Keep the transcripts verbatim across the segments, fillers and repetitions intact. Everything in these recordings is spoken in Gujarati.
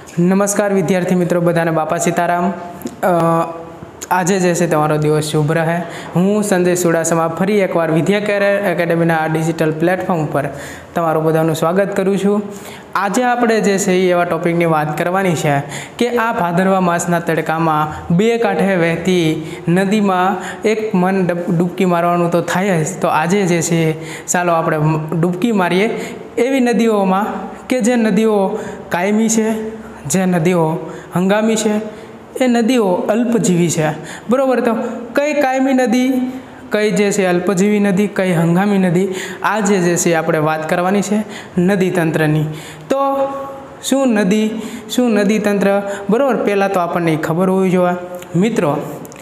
नमस्कार विद्यार्थी मित्रों, बधाने बापा सीताराम। आज जैसे तमारो दिवस शुभ रहे। हूँ संजय चुडासमा फरी एक बार विद्या कैरियर एकेडमी आ डिजिटल प्लेटफॉर्म पर तमारू बधाનું स्वागत करूँ छूँ। आज आपणे जे छे एवा टॉपिकनी बात करवानी छे कि आ भादरवा मासना तड़कामां बे कांठे वहेती नदीमां एक मन डूबकी मारवानुं तो थाय ज। तो आजे जे छे चालो आपणे डूबकी मारीए एवी नदीओमां के जे नदीओ कायमी छे, जे नदीओ हंगामी है, ये नदीओ अल्पजीवी है। बराबर। तो कई कायमी नदी, कई जैसे अल्पजीवी नदी, कई हंगामी नदी, आज जैसे आपणे बात करवानी है नदी तंत्रनी। तो शू नदी, शू नदी तंत्र, बराबर। पहला तो आपने खबर होवी जोईए मित्रों,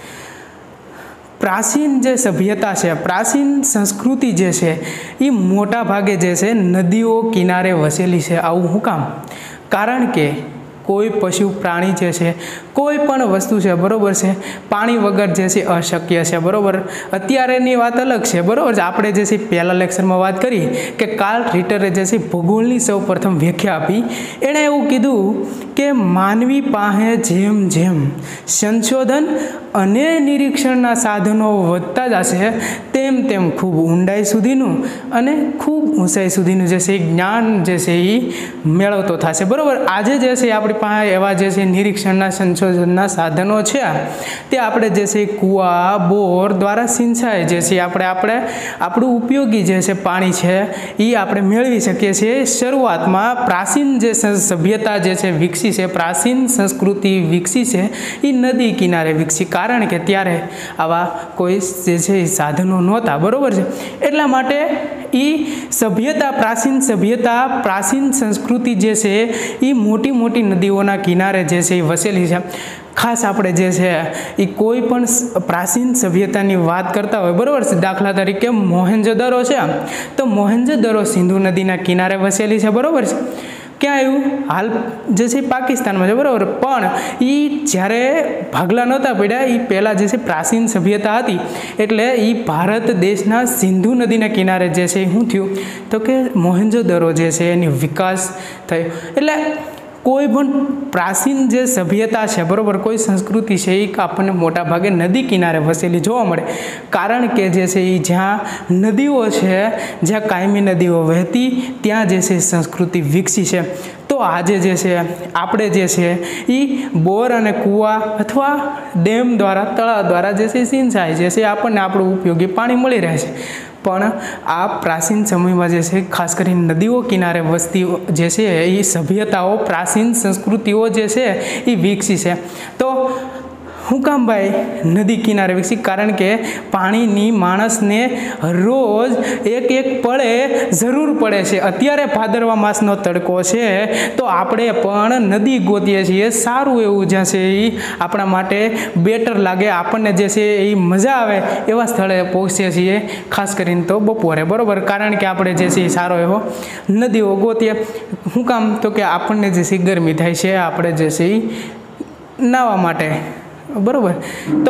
प्राचीन जे सभ्यता है, प्राचीन संस्कृति जे है, ये मोटा भागे जैसे नदीओ किनारे वसेली है। आवुं हुं काम? कारण के कोई पशु प्राणी जैसे कोई पण वस्तु है, बराबर से पानी वगर जैसे अशक्य है। बराबर। अत्यारेनी बात अलग है, बराबर। आपणे जैसे पहला लेक्चर में बात करी कि कार्ल रिटरे जैसे भूगोलनी सौ प्रथम व्याख्या आपी। एणे एवुं कीधुं कि मानवी पासे जेम जेम संशोधन अने निरीक्षणना साधनों वधता जशे तेम तेम खूब ऊंडाई सुधीनुं अने खूब ऊंचाई सुधीनुं जैसे ज्ञान जैसे ई मेळवतो थशे। बराबर। आजे जैसे आपणी पासे एवा जैसे निरीक्षणना संशोधनना साधनों छे ते आपणे जैसे कुआ बोर द्वारा सिंचाई जैसे आपणे आपणे आपणुं उपयोगी जैसे पाणी छे ई आपणे मेळवी शकीए छीए। शरूआतमां प्राचीन जे सभ्यता जैसे विकसी है, प्राचीन संस्कृति विकसी है, ई नदी किनारे विकसी। कारण के त्यारे आवा कोई जैसे साधनों नहोता। बराबर है। एटला माटे ई सभ्यता, प्राचीन सभ्यता, प्राचीन संस्कृति जैसे ई मोटी मोटी नदीओना किनारे जैसे वसेली है। खास आपणे जे छे ई कोई पण प्राचीन सभ्यतानी बात करता होय, बराबर छे। दाखला तरीके मोहेंजोदड़ो छे, तो मोहेंजोदड़ो सिंधु नदीना किनारे वसेली है। बराबर छे। क्या आव्युं? हाल जैसे पाकिस्तान में, बराबर। पण ई ज्यारे भागला नहोता पड्या ई पहला जैसे प्राचीन सभ्यता हती एटले ई भारत देशना सिंधु नदीना किनारे जैसे शुं थयुं तो के मोहेंजोदड़ो जे छे एनी विकास थयो। एटले कोई पण प्राचीन जे सभ्यता है, बराबर, कोई संस्कृति है ये आपने मोटा भागे नदी किनारे वसेली जोवा मळे। कारण के जैसे ज्यां नदीओ है, ज्यां कायमी नदीओ वहती त्यां जैसे संस्कृति विकसी है। तो आज जैसे आपणे जैसे ई बोर अने कुआ अथवा डेम द्वारा, तळाव द्वारा जैसे सिंचाई जैसे आपने आपणुं उपयोगी पाणी मळी रहे छे। पण आ प्राचीन समय में जैसे खास कर नदीओ किनारे वसती जैसे ये सभ्यताओं, प्राचीन संस्कृतिओ जैसे ये विकसी है। तो हुं काम भाई नदी किनारे विकसी? कारण के पानी माणस ने रोज एक एक पड़े जरूर पड़े छे। अत्यारे भादरवा मासनो तड़को छे तो आपणे पण नदी गोतीए छीए। सारूं एवुं जैसे आपणा माटे बेटर लागे, आपणे जैसे ए मजा आवे एवा स्थळे पहोंचीए छीए, खास करीने तो बपोरे। बराबर। कारण के आपणे जैसे सारो एवो नदीओ गोतीए। हुं काम? तो कि आपणे जैसे गरमी थाय छे, आपणे जैसे नावा माटे। बराबर। तो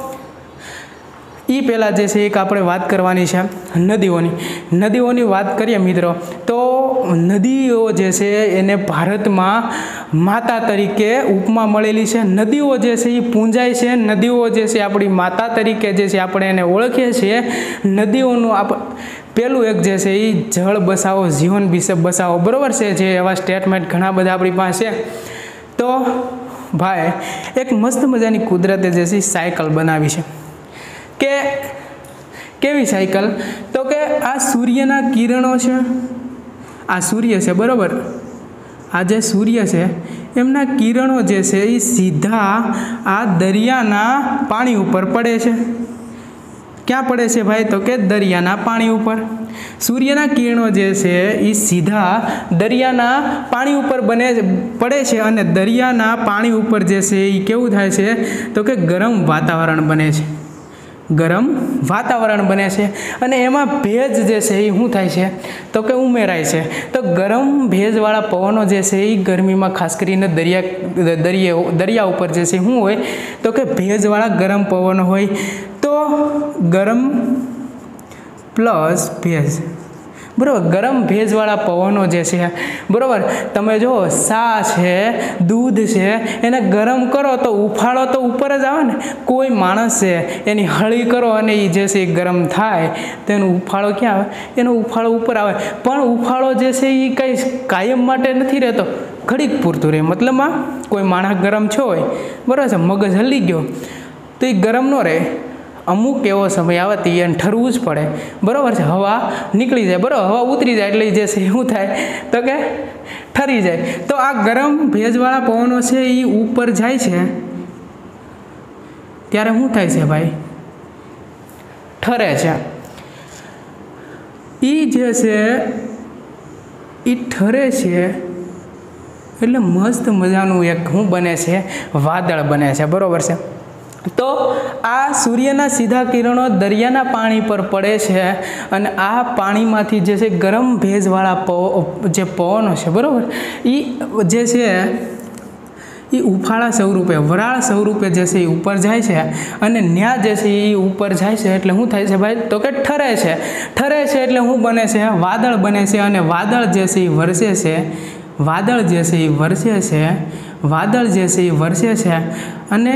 ई पहला जैसे एक आपणे बात करवानी है नदीओनी। नदीओनी बात करिए मित्रों तो नदीओ जैसे एने भारत में माता तरीके उपमा मळेली है। नदीओ जैसे ये पूंजाय है, नदीओ जैसे अपनी माता तरीके जैसे आपणे एने ओळखीए छीए। नदीओनुं आप पहलू एक जैसे ही जल बसाओ जीवन विषय बसाओ, बराबर से जे एवा स्टेटमेंट घणा बधा आपणी पासे। तो भाई एक मस्त मजानी कुदरते जैसी साइकल बनावी है के केवी साइकल? तो के आ सूर्यना किरणों छे, आ सूर्य से, बराबर, आ जे सूर्य से एमना किरणों जे छे ई सीधा आ दरियाना पानी ऊपर पड़े छे। क्या पड़े छे भाई? तो के दरियाना पानी ऊपर। सूर्यना किरणों जे छे ई सीधा दरियाना पानी ऊपर बने पड़े छे अने दरियाना पानी ऊपर जे छे ई केवुं थाय छे तो के गरम वातावरण बने छे। गरम वातावरण बने छे अने एमां भेज जे छे ई शुं थाय छे तो के उमेराय छे। तो गरम भेजवाळा पवनो जे छे ई गरमीमां खास करीने दरिया दरिया दरिया उपर जे छे शुं होय तो के भेजवाळा गरम पवन होय। तो गरम प्लस भेज, બરાબર, ગરમ ભેજવાળા પવનો જે છે, બરાબર, તમે જો સા છે, દૂધ છે, એને ગરમ કરો તો ઉફાળો તો ઉપર જ આવે ને. કોઈ માણસ છે એની હળી કરો અને એ જે છે ગરમ થાય તો એનો ઉફાળો ક્યાં આવે? એનો ઉફાળો ઉપર આવે. પણ ઉફાળો જે છે એ કંઈ કાયમ માટે નથી રહેતો, ઘડીક પૂરતું રહે. મતલબમાં કોઈ માણસ ગરમ છો હોય, બરાબર છે, મગજ હલી ગયો તો એ ગરમ ન રહે. અમુક એવો સમય આવે તો એને ઠરવું જ પડે, બરાબર છે. હવા નીકળી જાય, બરાબર, હવા ઉતરી જાય એટલે જે છે શું થાય તો કે ઠરી જાય. તો આ ગરમ ભેજવાળા પવનો છે એ ઉપર જાય છે ત્યારે શું થાય છે ભાઈ? ઠરે છે. એ જે છે એ ઠરે છે એટલે મસ્ત મજાનું એક શું બને છે? વાદળ બને છે, બરાબર છે. તો આ સૂર્યના સીધા કિરણો દરિયાના પાણી પર પડે છે અને આ પાણીમાંથી જે છે ગરમ ભેજવાળા પવ જે પવનો છે, બરાબર, એ જે છે એ ઉફાળા સ્વરૂપે, વરાળ સ્વરૂપે જે છે એ ઉપર જાય છે અને ન્યા જે છે એ ઉપર જાય છે એટલે શું થાય છે ભાઈ? તો કે ઠરે છે. ઠરે છે એટલે શું બને છે? વાદળ બને છે. અને વાદળ જે છે એ વરસે છે, વાદળ જે છે એ વરસે છે, વાદળ જે છે એ વરસે છે અને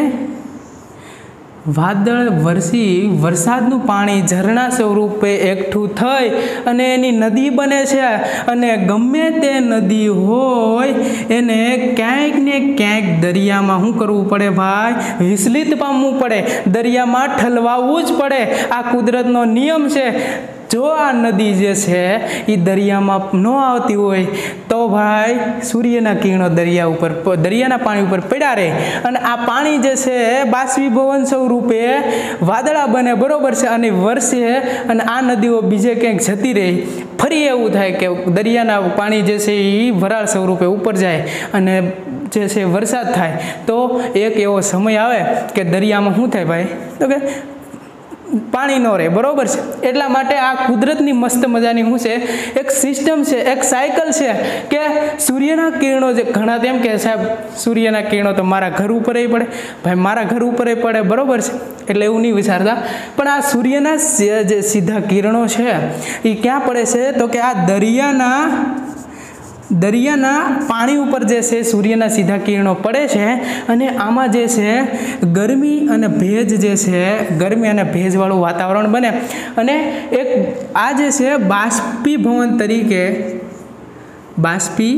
વાદળ વરસી વરસાદનું પાણી ઝરણા સ્વરૂપે એકઠું થઈ અને એની નદી બને છે. અને ગમે તે નદી હોય એને ક્યાંક ને ક્યાંક દરિયામાં શું કરવું પડે ભાઈ? વિચલિત પામવું પડે, દરિયામાં ઠલવાવું જ પડે. આ કુદરતનો નિયમ છે. જો આ નદી જે છે એ દરિયામાં ન આવતી હોય તો ભાઈ સૂર્યના કિરણો દરિયા ઉપર, દરિયાના પાણી ઉપર પડ્યા રહે અને આ પાણી જે છે બાષ્પીભવન સ્વરૂપે વાદળા બને, બરોબર છે, અને વરસે અને આ નદીઓ બીજે ક્યાંક જતી રહે. ફરી એવું થાય કે દરિયાના પાણી જે છે એ વરાળ સ્વરૂપે ઉપર જાય અને જે છે વરસાદ થાય. તો એક એવો સમય આવે કે દરિયામાં શું થાય ભાઈ? તો કે પાણી ન રહે, બરોબર છે. એટલા માટે આ કુદરતની મસ્ત મજાની શું છે? એક સિસ્ટમ છે, એક સાયકલ છે કે સૂર્યના કિરણો જે ઘણા તેમ કે સાહેબ સૂર્યના કિરણો તો મારા ઘર ઉપર પડે, ભાઈ મારા ઘર ઉપર પડે, બરોબર છે, એટલે એવું નહીં વિચારતા. પણ આ સૂર્યના જે સીધા કિરણો છે એ ક્યાં પડે છે? તો કે આ દરિયાના દરિયાના પાણી ઉપર જે છે સૂર્યના સીધા કિરણો પડે છે અને આમાં જે છે ગરમી અને ભેજ જે છે, ગરમી અને ભેજવાળું વાતાવરણ બને અને એક આ જે છે બાષ્પીભવન તરીકે બાષ્પી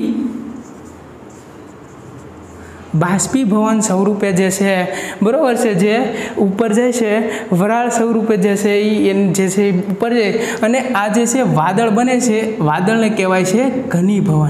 બાષ્પીભવન સ્વરૂપે જે છે, બરોબર છે, જે ઉપર જાય છે વરાળ સ્વરૂપે જે છે એ જે છે ઉપર જાય અને આ જે છે વાદળ બને છે. વાદળને કહેવાય છે ઘનીભવન.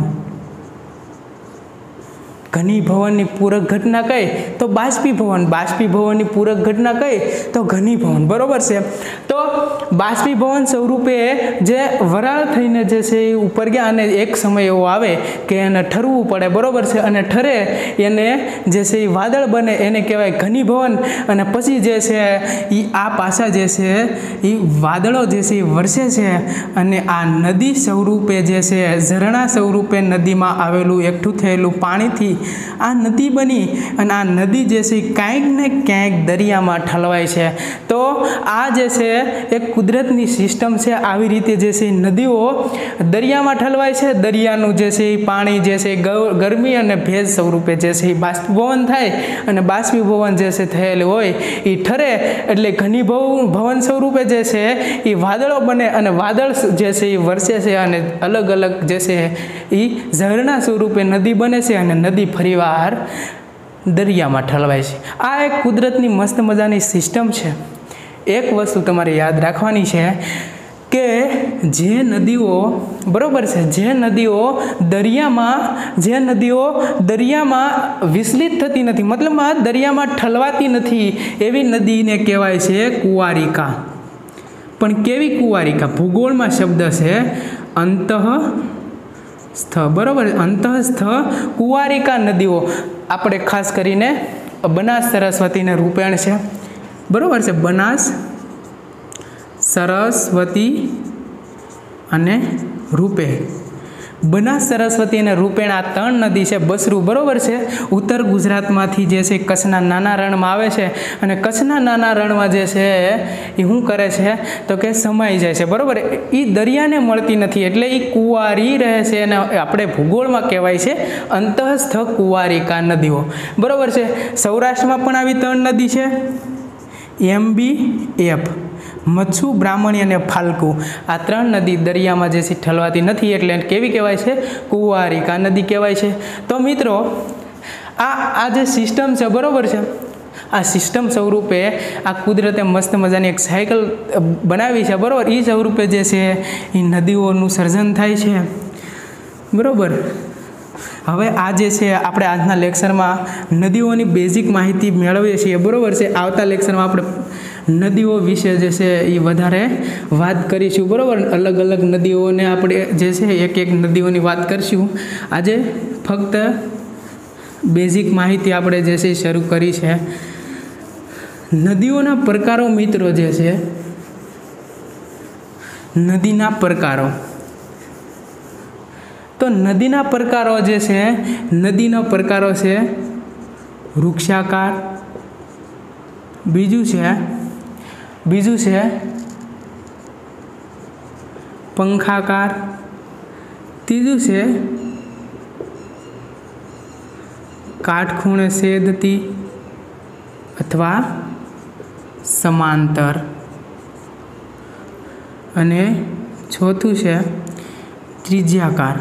ઘનીભવનની પૂરક ઘટના કઈ? તો બાષ્પીભવન. બાષ્પીભવનની પૂરક ઘટના કઈ? તો ઘનીભવન, બરોબર છે. તો બાષ્પીભવન સ્વરૂપે જે વરાળ થઈને જે છે એ ઉપર ગયા અને એક સમય એવો આવે કે એને ઠરવું પડે, બરોબર છે, અને ઠરે એને જે છે એ વાદળ બને, એને કહેવાય ઘનીભવન. અને પછી જે છે એ આ પાછા જે છે એ વાદળો જે છે એ વરસે છે અને આ નદી સ્વરૂપે જે છે ઝરણા સ્વરૂપે નદીમાં આવેલું એકઠું થયેલું પાણીથી આ નદી બની અને આ નદી જે છે ક્યાંક ને ક્યાંક દરિયામાં ઠલવાય છે. તો આ જે છે એક કુદરતની સિસ્ટમ છે. આવી રીતે જે છે નદીઓ દરિયામાં ઠલવાય છે. દરિયાનું જે છે એ પાણી જે છે ગરમી અને ભેજ સ્વરૂપે જે છે એ બાષ્પીભવન થાય અને બાષ્પીભવન જે છે થયેલું હોય એ ઠરે એટલે ઘનીભવન ભવન સ્વરૂપે જે છે એ વાદળો બને અને વાદળ જે છે એ વરસે છે અને અલગ અલગ જે છે એ ઝરણા સ્વરૂપે નદી બને છે અને નદી ફરીવાર દરિયામાં ઠલવાય છે. આ એક કુદરતની મસ્ત મજાની સિસ્ટમ છે. એક વસ્તુ તમારે યાદ રાખવાની છે કે જે નદીઓ, બરોબર છે, જે નદીઓ દરિયામાં જે નદીઓ દરિયામાં વિચલિત થતી નથી, મતલબમાં દરિયામાં ઠલવાતી નથી, એવી નદીને કહેવાય છે કુંવારિકા. પણ કેવી કુંવારિકા? ભૂગોળમાં શબ્દ છે અંતઃસ્થ, બરોબર, અંતઃસ્થ કુંવારિકા નદીઓ. આપણે ખાસ કરીને બનાસ સરસ્વતીને રૂપેણ છે, બરોબર છે, બનાસ સરસ્વતી અને રૂપે, બનાસ, સરસ્વતી અને રૂપેણ આ ત્રણ નદી છે. બસરું બરોબર છે ઉત્તર ગુજરાતમાંથી જે છે કચ્છના નાના રણમાં આવે છે અને કચ્છના નાના રણમાં જે છે એ શું કરે છે તો કે સમાઈ જાય છે બરોબર. એ દરિયાને મળતી નથી એટલે એ કુંવારી રહે છે અને આપણે ભૂગોળમાં કહેવાય છે અંતઃસ્થ કુંવારિકા નદીઓ બરોબર છે. સૌરાષ્ટ્રમાં પણ આવી ત્રણ નદી છે, એમ બી એફ, મચ્છુ, બ્રાહ્મણી અને ફાલ્ગુ. આ ત્રણ નદી દરિયામાં જે છે ઠલવાતી નથી એટલે કેવી કહેવાય છે? કુંવારિકા નદી કહેવાય છે. તો મિત્રો આ આ જે સિસ્ટમ છે બરોબર છે, આ સિસ્ટમ સ્વરૂપે આ કુદરતે મસ્ત મજાની એક સાયકલ બનાવી છે બરોબર. એ સ્વરૂપે જે છે એ નદીઓનું સર્જન થાય છે બરોબર. હવે આ જે છે આપણે આજના લેક્ચરમાં નદીઓની બેઝિક માહિતી મેળવીએ છીએ બરોબર છે. આવતા લેક્ચરમાં આપણે નદીઓ વિશે જે છે એ વધારે વાત કરીશું બરોબર. અલગ અલગ નદીઓને આપણે જે છે એક એક નદીઓની વાત કરીશું. આજે ફક્ત બેઝિક માહિતી આપણે જે છે શરૂ કરી છે. નદીઓના પ્રકારો મિત્રો જે છે, નદીના પ્રકારો તો નદીના પ્રકારો જે છે, નદીના પ્રકારો છે વૃક્ષાકાર, બીજું છે બીજું છે પંખાકાર, ત્રીજું છે કાટખૂણે છેદતી અથવા સમાંતર, અને ચોથું છે ત્રિજ્યાકાર.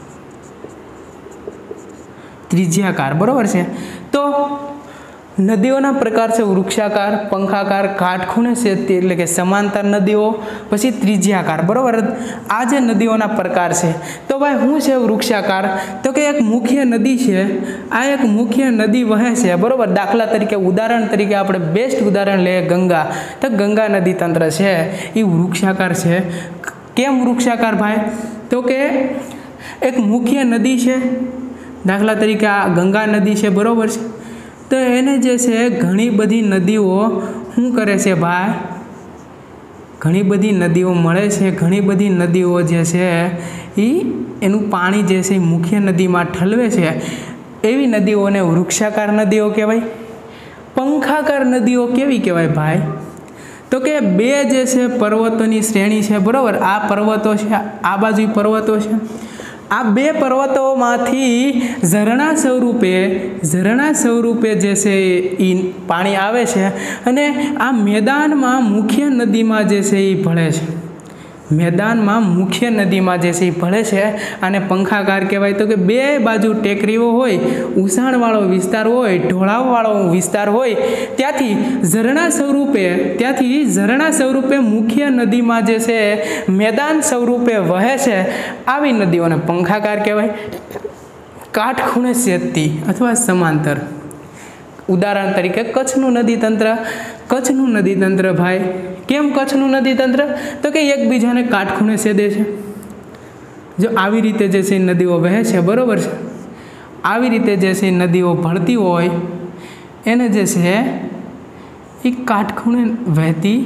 ત્રિજ્યાકાર બરોબર છે. તો નદીઓના પ્રકાર છે વૃક્ષાકાર, પંખાકાર, કાટખૂણે છેદતી એટલે કે સમાંતર નદીઓ, પછી ત્રિજ્યાકાર બરોબર. આ જે નદીઓના પ્રકાર છે તો ભાઈ શું છે વૃક્ષાકાર? તો કે એક મુખ્ય નદી છે, આ એક મુખ્ય નદી વહે છે બરોબર. દાખલા તરીકે ઉદાહરણ તરીકે આપણે બેસ્ટ ઉદાહરણ લઈએ ગંગા, તો ગંગા નદી તંત્ર છે એ વૃક્ષાકાર છે. કેમ વૃક્ષાકાર ભાઈ? તો કે એક મુખ્ય નદી છે, દાખલા તરીકે આ ગંગા નદી છે બરોબર છે. તો એને જે છે ઘણી બધી નદીઓ શું કરે છે ભાઈ? ઘણી બધી નદીઓ મળે છે, ઘણી બધી નદીઓ જે છે એ એનું પાણી જે છે એ મુખ્ય નદીમાં ઠલવે છે. એવી નદીઓને વૃક્ષાકાર નદીઓ કહેવાય. પંખાકાર નદીઓ કેવી કહેવાય ભાઈ? તો કે બે જે છે પર્વતોની શ્રેણી છે બરોબર. આ પર્વતો છે, આ બાજુ પર્વતો છે. આ બે પર્વતોમાંથી ઝરણા સ્વરૂપે ઝરણા સ્વરૂપે જે છે એ પાણી આવે છે અને આ મેદાનમાં મુખ્ય નદીમાં જે છે એ ભળે છે. મેદાનમાં મુખ્ય નદીમાં જે છે એ ભળે છે. અને પંખાકાર કહેવાય. તો કે બે બાજુ ટેકરીઓ હોય, ઉસાણવાળો વિસ્તાર હોય, ઢોળાવવાળો વિસ્તાર હોય, ત્યાંથી ઝરણા સ્વરૂપે ત્યાંથી ઝરણા સ્વરૂપે મુખ્ય નદીમાં જે છે મેદાન સ્વરૂપે વહે છે. આવી નદીઓને પંખાકાર કહેવાય. કાટખૂણે છેદતી અથવા સમાંતર, ઉદાહરણ તરીકે કચ્છનું નદીતંત્ર. કચ્છનું નદીતંત્ર ભાઈ કેમ કચ્છનું નદીતંત્ર? તો કે એકબીજાને કાટખૂણે છેદે છે. જો આવી રીતે જે છે નદીઓ વહે છે બરોબર છે, આવી રીતે જે છે નદીઓ ભળતી હોય એને જે છે એ કાટખૂણે વહેતી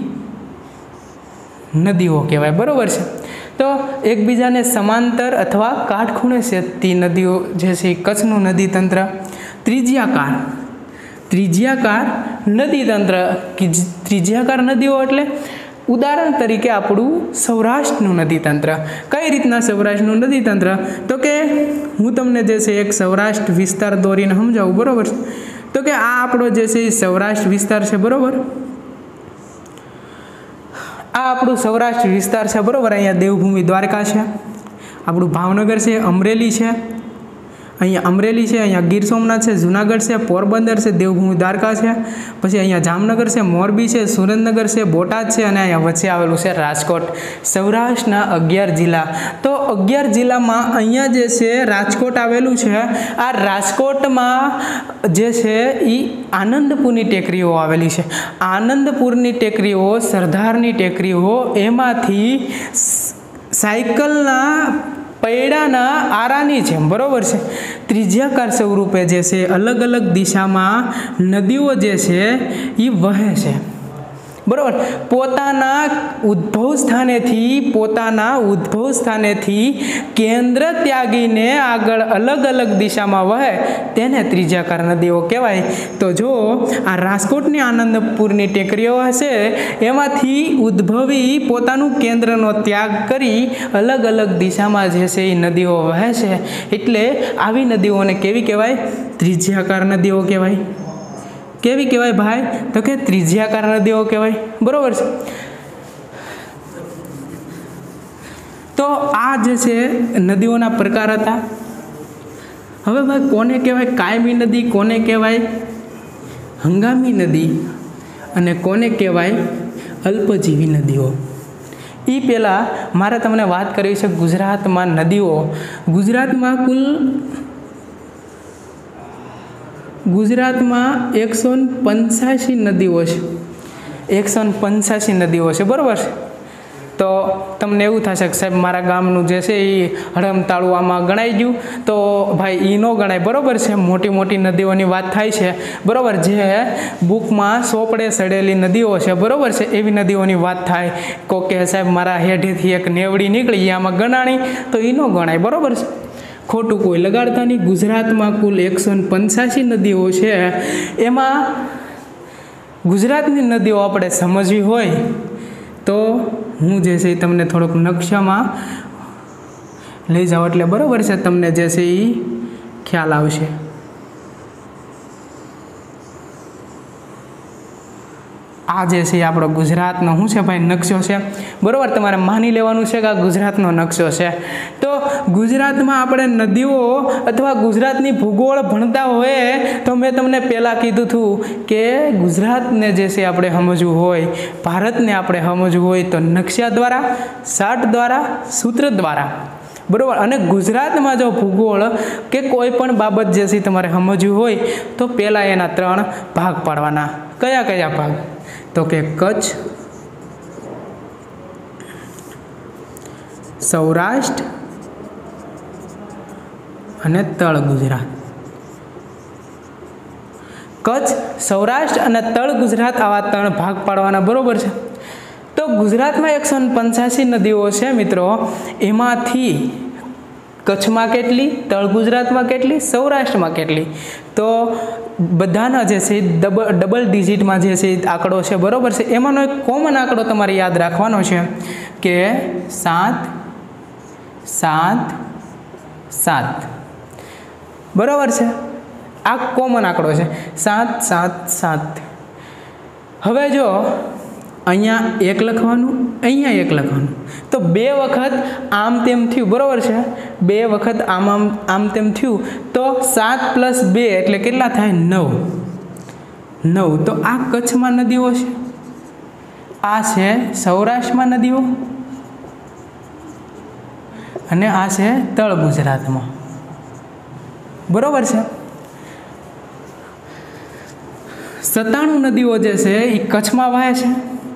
નદીઓ કહેવાય બરોબર છે. તો એકબીજાને સમાંતર અથવા કાટખૂણે છેદતી નદીઓ જે છે એ કચ્છનું નદીતંત્ર. ત્રિજ્યાકાર ત્રિજ્યાકાર નદીતંત્ર. ત્રિજ્યાકાર નદીઓ એટલે ઉદાહરણ તરીકે આપણું સૌરાષ્ટ્રનું નદીતંત્ર. કઈ રીતના સૌરાષ્ટ્રનું નદીતંત્ર? તો કે હું તમને જે છે એક સૌરાષ્ટ્ર વિસ્તાર દોરીને સમજાવું બરોબર છે. તો કે આ આપણો જે છે એ સૌરાષ્ટ્ર વિસ્તાર છે બરોબર. આ આપણું સૌરાષ્ટ્ર વિસ્તાર છે બરોબર. અહીંયા દેવભૂમિ દ્વારકા છે, આપણું ભાવનગર છે, અમરેલી છે, અહીંયા અમરેલી છે, અહીંયા ગીર સોમનાથ છે, જુનાગઢ છે, પોરબંદર છે, દેવભૂમિ દ્વારકા છે, પછી અહીંયા જામનગર છે, મોરબી છે, સુરેન્દ્રનગર છે, બોટાદ છે, અને અહીંયા વચ્ચે આવેલું છે રાજકોટ. સૌરાષ્ટ્રના અગિયાર જિલ્લા. તો અગિયાર જિલ્લામાં અહીંયા જે છે રાજકોટ આવેલું છે. આ રાજકોટમાં જે છે એ આનંદપુરની ટેકરીઓ આવેલી છે. આનંદપુરની ટેકરીઓ, સરદારની ટેકરીઓ, એમાંથી સાયકલના પૈડાના આરાની જેમ બરોબર છે ત્રિજ્યાકાર સ્વરૂપે જે છે અલગ અલગ દિશામાં નદીઓ જે છે એ વહે છે. બરાબર, પોતાના ઉદ્ભવ સ્થાનેથી પોતાના ઉદ્ભવ સ્થાનેથી કેન્દ્ર ત્યાગીને આગળ અલગ અલગ દિશામાં વહે તેને ત્રિજ્યાકાર નદીઓ કહેવાય. તો જો આ રાજકોટની આનંદપુરની ટેકરીઓ હશે એમાંથી ઉદ્ભવી પોતાનું કેન્દ્રનો ત્યાગ કરી અલગ અલગ દિશામાં જે છે એ નદીઓ વહે છે, એટલે આવી નદીઓને કેવી કહેવાય? ત્રિજ્યાકાર નદીઓ કહેવાય. કેવી કહેવાય ભાઈ? તો કે ત્રિજ્યાકાર નદીઓ કહેવાય. બરોબર છે. તો આ જે છે નદીઓના પ્રકાર હતા. હવે ભાઈ કોને કહેવાય કાયમી નદી, કોને કહેવાય હંગામી નદી અને કોને કહેવાય અલ્પજીવી નદીઓ? એ પહેલાં મારે તમને વાત કરવી છે ગુજરાતમાં નદીઓ. ગુજરાતમાં કુલ ગુજરાતમાં એકસો પંચ્યાસી નદીઓ છે. એકસો પંચ્યાસી નદીઓ છે. બરાબર છે. તો તમને એવું થશે કે સાહેબ મારા ગામનું જે છે એ હડમતાળું આમાં ગણાઈ ગયું, તો ભાઈ એ ન ગણાય. બરાબર છે. મોટી મોટી નદીઓની વાત થાય છે. બરાબર, જે બુકમાં સોપડે સડેલી નદીઓ છે. બરાબર છે, એવી નદીઓની વાત થાય. કોક કે સાહેબ મારા હેઠેથી એક નેવડી નીકળી આમાં ગણાણી, તો એ ન ગણાય. બરાબર છે. ખોટું કોઈ લગાડતા નહીં. ગુજરાતમાં કુલ એકસો પંચ્યાસી નદીઓ છે. એમાં ગુજરાતની નદીઓ આપણે સમજવી હોય તો હું જે છે એ તમને થોડોક નકશામાં લઈ જાઉં એટલે બરાબર છે તમને જે છે એ ખ્યાલ આવશે. આ જે છે આપણો ગુજરાતનો શું છે ભાઈ નકશો છે. બરાબર, તમારે માની લેવાનું છે કે આ ગુજરાતનો નકશો છે. તો ગુજરાતમાં આપણે નદીઓ અથવા ગુજરાતની ભૂગોળ ભણતા હોય તો મેં તમને પહેલાં કીધું હતું કે ગુજરાતને જે છે આપણે સમજવું હોય, ભારતને આપણે સમજવું હોય તો નકશા દ્વારા, ચાર્ટ દ્વારા, સૂત્ર દ્વારા. બરાબર, અને ગુજરાતમાં જો ભૂગોળ કે કોઈ પણ બાબત જે છે તમારે સમજવું હોય તો પહેલાં એના ત્રણ ભાગ પાડવાના. કયા કયા ભાગ? તો કે કચ્છ, સૌરાષ્ટ્ર અને તળ ગુજરાત. કચ્છ, સૌરાષ્ટ્ર અને તળ ગુજરાત આવા ત્રણ ભાગ પાડવાના. બરોબર છે. તો ગુજરાતમાં એકસો પંચ્યાસી નદીઓ છે મિત્રો. એમાંથી કચ્છમાં કેટલી, તળ ગુજરાતમાં કેટલી, સૌરાષ્ટ્રમાં કેટલી? તો બધાના જે છે ડબલ ડબલ ડિજિટમાં જે છે આંકડો છે. બરોબર છે. એમાંનો એક કોમન આંકડો તમારે યાદ રાખવાનો છે કે સાત સાત સાત. બરાબર છે. આ કોમન આંકડો છે સાત સાત સાત. હવે જો અહીંયા એક લખવાનું, અહીંયા એક લખવાનું, તો બે વખત આમ તેમ થયું. બરાબર છે. બે વખત આમ આમ આમ તેમ થયું તો સાત પ્લસ બે એટલે કેટલા થાય? નવ. નવ. તો આ કચ્છમાં નદીઓ છે, આ છે સૌરાષ્ટ્રમાં નદીઓ અને આ છે તળ ગુજરાતમાં. બરોબર છે. સત્તાણું નદીઓ જે છે એ કચ્છમાં વહે છે.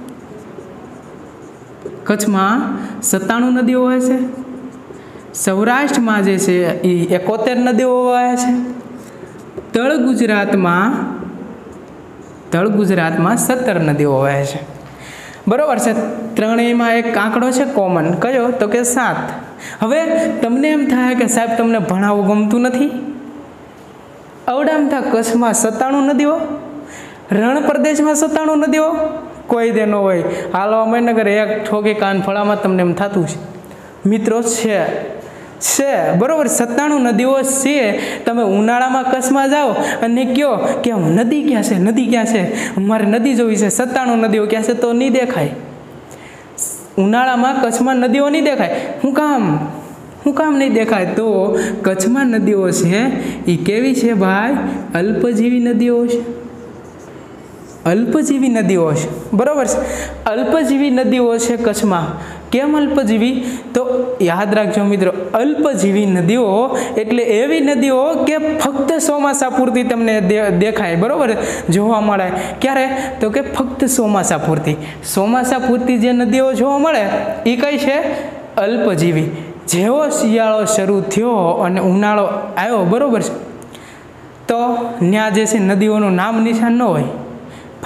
કચ્છમાં સત્તાણું નદીઓ વહે છે. સૌરાષ્ટ્રમાં જે છે એ એકોતેર નદીઓ વહે છે. તળ ગુજરાતમાં તળ ગુજરાતમાં સત્તર નદીઓ વહે છે. બરોબર છે. ત્રણેયમાં એક આંકડો છે કોમન. કયો? તો કે સાત. હવે તમને એમ થાય કે સાહેબ તમને ભણાવવું ગમતું નથી? અવડામ થા કચ્છમાં સત્તાણું નદીઓ, રણ પ્રદેશમાં સત્તાણું નદીઓ, કોઈ દે ન હોય. હાલો અમરનગર એક ઠોકી કાન ફળામાં તમને એમ થતું છે મિત્રો છે છે બરોબર. સત્તાણું નદીઓ છે. તમે ઉનાળામાં કચ્છમાં જાઓ અને કહો કે નદી ક્યાં છે, નદી ક્યાં છે, મારે નદી જોવી છે, સત્તાણું નદીઓ ક્યાં છે, તો નહીં દેખાય. ઉનાળામાં કચ્છમાં નદીઓ નહીં દેખાય. શું કામ? શું કામ નહીં દેખાય? તો કચ્છમાં નદીઓ છે એ કેવી છે ભાઈ? અલ્પજીવી નદીઓ છે. અલ્પજીવી નદીઓ છે. બરોબર છે. અલ્પજીવી નદીઓ છે કચ્છમાં. કેમ અલ્પજીવી? તો યાદ રાખજો મિત્રો, અલ્પજીવી નદીઓ એટલે એવી નદીઓ કે ફક્ત ચોમાસા પૂરતી તમને દેખાય. બરોબર, જોવા મળે. ક્યારે? તો કે ફક્ત ચોમાસા પૂરતી. ચોમાસા પૂરતી જે નદીઓ જોવા મળે એ કઈ છે? અલ્પજીવી. જેવો શિયાળો શરૂ થયો અને ઉનાળો આવ્યો, બરોબર છે, તો ત્યાં જે છે નદીઓનું નામ નિશાન ન હોય.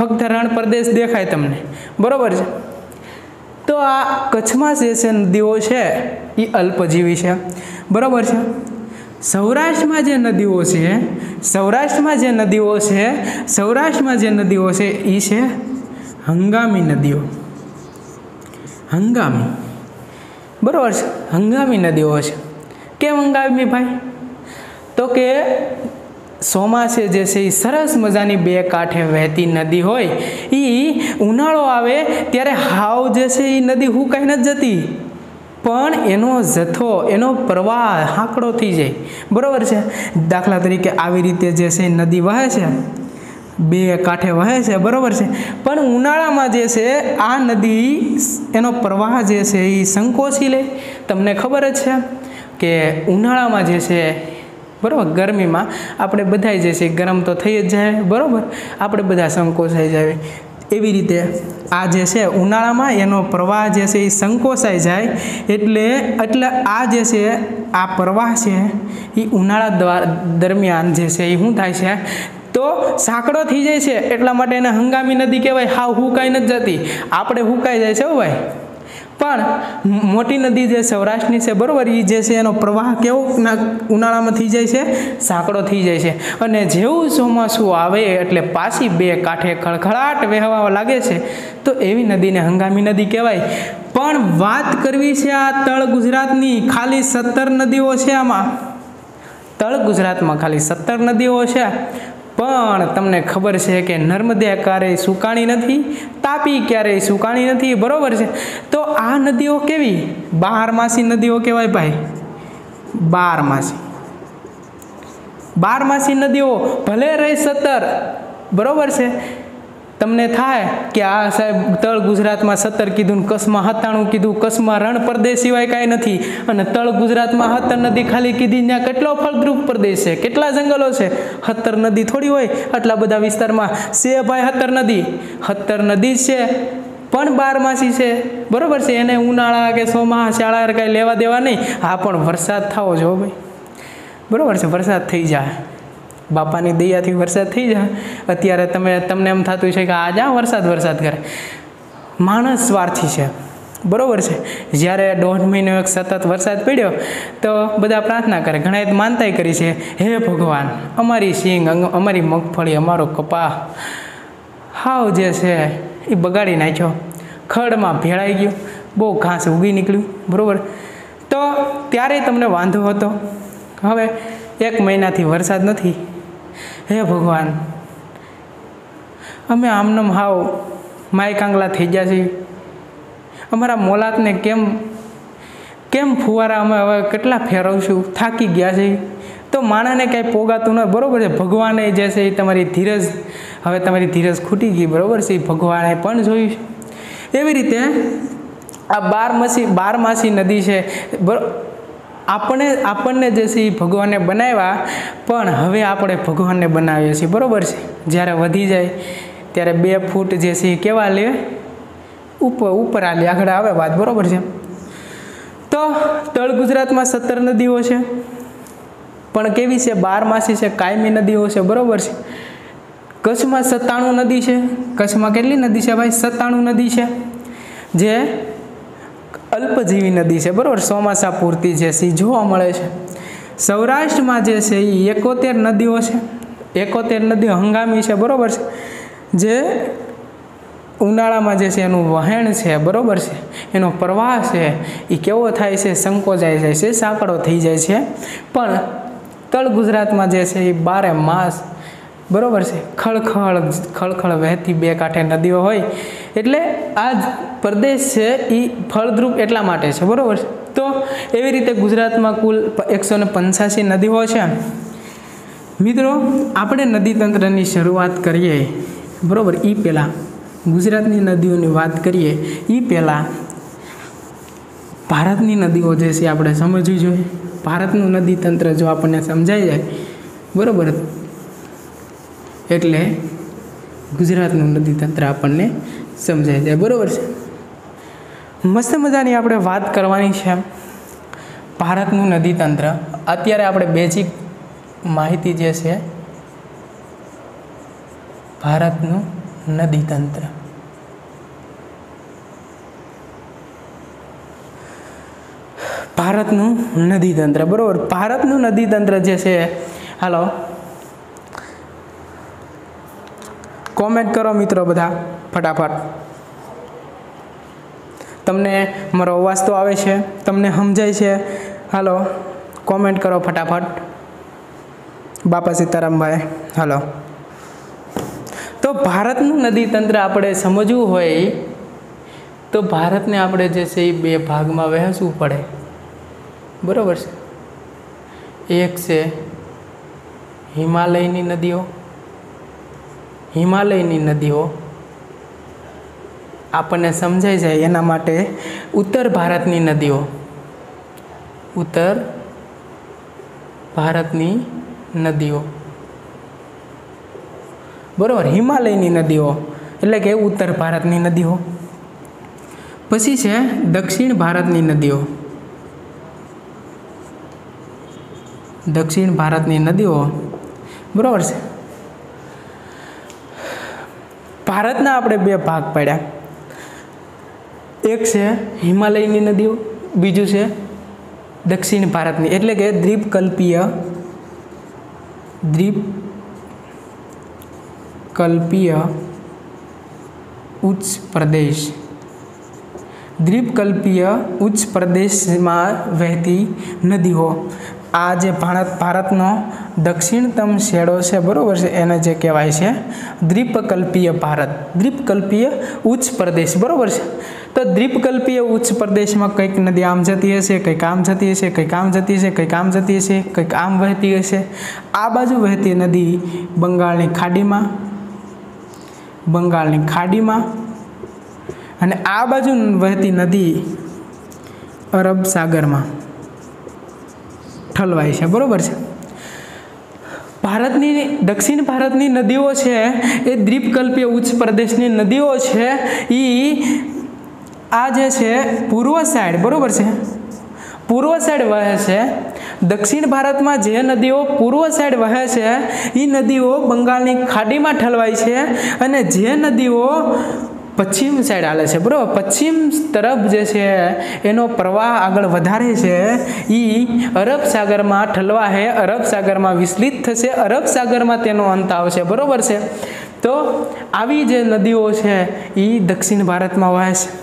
ફક્ત રણ પ્રદેશ દેખાય તમને, બરાબર છે. તો આ કચ્છમાં જે છે નદીઓ છે એ અલ્પજીવી છે, બરાબર છે. સૌરાષ્ટ્રમાં જે નદીઓ છે સૌરાષ્ટ્રમાં જે નદીઓ છે સૌરાષ્ટ્રમાં જે નદીઓ છે એ છે હંગામી નદીઓ. હંગામી, બરાબર છે, હંગામી નદીઓ છે. કેમ હંગામી ભાઈ? તો કે ચોમાસે જે છે એ સરસ મજાની બે કાંઠે વહેતી નદી હોય, એ ઉનાળો આવે ત્યારે હાવ જે છે એ નદી હુકાઈ નથી જતી, પણ એનો જથ્થો, એનો પ્રવાહ હાંકડો થઈ જાય, બરાબર છે. દાખલા તરીકે આવી રીતે જે છે નદી વહે છે, બે કાંઠે વહે છે, બરાબર છે. પણ ઉનાળામાં જે છે આ નદી એનો પ્રવાહ જે છે એ સંકોચી લે. તમને ખબર જ છે કે ઉનાળામાં જે છે, બરાબર, ગરમીમાં આપણે બધા જે છે ગરમ તો થઈ જ જાય, બરાબર, આપણે બધા સંકોચાઈ જાય. એવી રીતે આ જે છે ઉનાળામાં એનો પ્રવાહ જે છે એ સંકોચાઈ જાય, એટલે એટલે આ જે છે આ પ્રવાહ છે એ ઉનાળા દરમિયાન જે છે એ શું થાય છે તો સાંકડો થઈ જાય છે. એટલા માટે એને હંગામી નદી કહેવાય. હાવ હુકાઈ નથી જતી, આપણે હુકાઈ જાય છે હો ભાઈ. પણ મોટી નદી જે સૌરાષ્ટ્રની છે, બરાબર, એ જે છે એનો પ્રવાહ કેવો ઉનાળામાં થઈ જાય છે, સાંકડો થઈ જાય છે. અને જેવું ચોમાસું આવે એટલે પાછી બે કાંઠે ખળખળાટ વહેવા લાગે છે, તો એવી નદીને હંગામી નદી કહેવાય. પણ વાત કરવી છે આ તળ ગુજરાતની, ખાલી સત્તર નદીઓ છે. આમાં તળ ગુજરાતમાં ખાલી સત્તર નદીઓ છે. પણ તમને ખબર છે કે નર્મદા ક્યારેય સુકાણી નથી, તાપી ક્યારેય સુકાણી નથી, બરોબર છે. તો આ નદીઓ કેવી? બારમાસી નદીઓ કહેવાય ભાઈ, બારમાસી. બારમાસી નદીઓ ભલે રહી સત્તર, બરોબર છે. તમને થાય કે આ સાહેબ તળ ગુજરાતમાં સત્તર કીધું ને કચ્છમાં સત્તાણું કીધું, કચ્છમાં રણ પ્રદેશ સિવાય કાંઈ નથી, અને તળ ગુજરાતમાં સત્તર નદી ખાલી કીધી, ત્યાં કેટલો ફળદ્રુપ પ્રદેશ છે, કેટલા જંગલો છે. સત્તર નદી થોડી હોય આટલા બધા વિસ્તારમાં છે ભાઈ. સત્તર નદી સત્તર નદી છે, પણ બારમાસી છે, બરોબર છે. એને ઉનાળા કે ચોમાસા શાળા કાંઈ લેવા દેવા નહીં. હા, પણ વરસાદ થવો જો ભાઈ, બરોબર છે. વરસાદ થઈ જાય, બાપાની દયાથી વરસાદ થઈ જાય. અત્યારે તમે તમને એમ થતું છે કે આ જા વરસાદ વરસાદ કરે. માણસ સ્વાર્થી છે, બરોબર છે. જ્યારે દોઢ મહિનો એક સતત વરસાદ પડ્યો તો બધા પ્રાર્થના કરે, ઘણાએ માનતાય કરી છે, હે ભગવાન, અમારી સિંગ, અમારી મગફળી, અમારો કપા હાવ જે છે એ બગાડી નાખ્યો, ખડમાં ભેળાઈ ગયું, બહુ ઘાસ ઉગી નીકળ્યું, બરાબર. તો ત્યારે તમને વાંધો હતો. હવે એક મહિનાથી વરસાદ નથી. હે ભગવાન, અમે આમનામ હાવ માય કાંગલા થઈ ગયા છીએ, અમારા મોલાતને કેમ કેમ ફુવારા અમે હવે કેટલા ફેરવશું, થાકી ગયા છે. તો માણસને કાંઈ પોગાતું ન, બરાબર છે. ભગવાને જે છે એ તમારી ધીરજ, હવે તમારી ધીરજ ખૂટી ગઈ, બરાબર છે. એ ભગવાને પણ જોયું. એવી રીતે આ બારમાસી બારમાસી નદી છે, બરાબર. આપણે આપણને જે છે એ ભગવાને બનાવ્યા, પણ હવે આપણે ભગવાનને બનાવીએ છીએ, બરાબર છે. જ્યારે વધી જાય ત્યારે બે ફૂટ જે છે એ કેવા લે, ઉપર ઉપર આ લે, આગળ આવે વાત, બરાબર છે. તો તળ ગુજરાતમાં સત્તર નદીઓ છે, પણ કેવી છે? બારમાસી છે, કાયમી નદીઓ છે, બરાબર છે. કચ્છમાં સત્તાણું નદી છે. કચ્છમાં કેટલી નદી છે ભાઈ? સત્તાણું નદી છે, જે અલ્પજીવી નદી છે, બરાબર. ચોમાસા પૂરતી જે છે જોવા મળે છે. સૌરાષ્ટ્રમાં જે છે એ એકોતેર નદીઓ છે. એકોતેર નદીઓ હંગામી છે, બરાબર છે. જે ઉનાળામાં જે છે એનું વહેણ છે, બરાબર છે, એનો પ્રવાહ છે એ કેવો થાય છે? સંકોચાઈ જાય છે, સાંકડો થઈ જાય છે. પણ તળ ગુજરાતમાં જે છે એ બારે માસ, બરાબર છે, ખળખળ ખળખળ વહેતી બે કાંઠે નદીઓ હોય. એટલે આ પ્રદેશ છે એ ફળદ્રુપ એટલા માટે છે, બરાબર છે. તો એવી રીતે ગુજરાતમાં કુલ એકસો ને પંચ્યાસી નદીઓ છે. મિત્રો, આપણે નદી તંત્રની શરૂઆત કરીએ, બરાબર, એ પહેલાં ગુજરાતની નદીઓની વાત કરીએ એ પહેલાં ભારતની નદીઓ જે છે આપણે સમજવી જોઈએ. ભારતનું નદી તંત્ર જો આપણને સમજાઈ જાય, બરાબર, એટલે ગુજરાતનું નદી તંત્ર આપણને સમજાઈ જાય, બરાબર છે. મસ્ત મજાની આપણે વાત કરવાની છે ભારતનું નદી તંત્ર. અત્યારે આપણે બેઝિક માહિતી જે છે ભારતનું નદી તંત્ર. ભારતનું નદી તંત્ર, બરોબર. ભારતનું નદી તંત્ર જે છે, હાલો કોમેન્ટ કરો મિત્રો બધા ફટાફટ. તમને મારો અવાજ તો આવે છે, તમને સમજાય છે? હાલો કોમેન્ટ કરો ફટાફટ. બાપા સીતારામભાઈ, હાલો. તો ભારતનું નદી તંત્ર આપણે સમજવું હોય તો ભારતને આપણે જે છે એ બે ભાગમાં વહેંચવું પડે, બરાબર છે. એક છે હિમાલયની નદીઓ. હિમાલયની નદીઓ આપણને સમજાઈ જાય એના માટે ઉત્તર ભારતની નદીઓ, ઉત્તર ભારતની નદીઓ, બરાબર. હિમાલયની નદીઓ એટલે કે ઉત્તર ભારતની નદીઓ. પછી છે દક્ષિણ ભારતની નદીઓ. દક્ષિણ ભારતની નદીઓ, બરાબર છે. ભારતના આપણે બે ભાગ પાડ્યા. એક છે હિમાલયની નદીઓ, બીજું છે દક્ષિણ ભારતની એટલે કે દ્વીપકલ્પીય દ્વીપકલ્પીય ઉચ્ચ પ્રદેશ. દ્વીપકલ્પીય ઉચ્ચ પ્રદેશમાં વહેતી નદીઓ. આ જે ભારત ભારતનો દક્ષિણતમ છેડો છે, બરાબર છે, એને જે કહેવાય છે દ્વીપકલ્પીય ભારત, દ્વીપકલ્પીય ઉચ્ચ પ્રદેશ, બરાબર છે. તો દ્વીપકલ્પીય ઉચ્ચ પ્રદેશમાં કંઈક નદી આમ જતી હશે, કંઈક આમ જતી હશે, કંઈક આમ જતી હશે, કંઈક આમ જતી હશે, કંઈક આમ વહેતી હશે. આ બાજુ વહેતી નદી બંગાળની ખાડીમાં, બંગાળની ખાડીમાં, અને આ બાજુ વહેતી નદી અરબ સાગરમાં ઠલવાય છે, બરાબર છે. ભારતની દક્ષિણ ભારતની નદીઓ છે એ દ્વીપકલ્પીય ઉચ્ચ પ્રદેશની નદીઓ છે. એ આ જે છે પૂર્વ સાઈડ, બરાબર છે, પૂર્વ સાઈડ વહે છે. દક્ષિણ ભારતમાં જે નદીઓ પૂર્વ સાઈડ વહે છે એ નદીઓ બંગાળની ખાડીમાં ઠલવાય છે, અને જે નદીઓ પશ્ચિમ સાઈડ હાલે છે, બરાબર, પશ્ચિમ તરફ જે છે એનો પ્રવાહ આગળ વધારે છે એ અરબ સાગરમાં ઠલવા છે, અરબ સાગરમાં વિચલિત થશે, અરબ સાગરમાં તેનો અંત આવશે, બરાબર છે. તો આવી જે નદીઓ છે એ દક્ષિણ ભારતમાં વહે છે.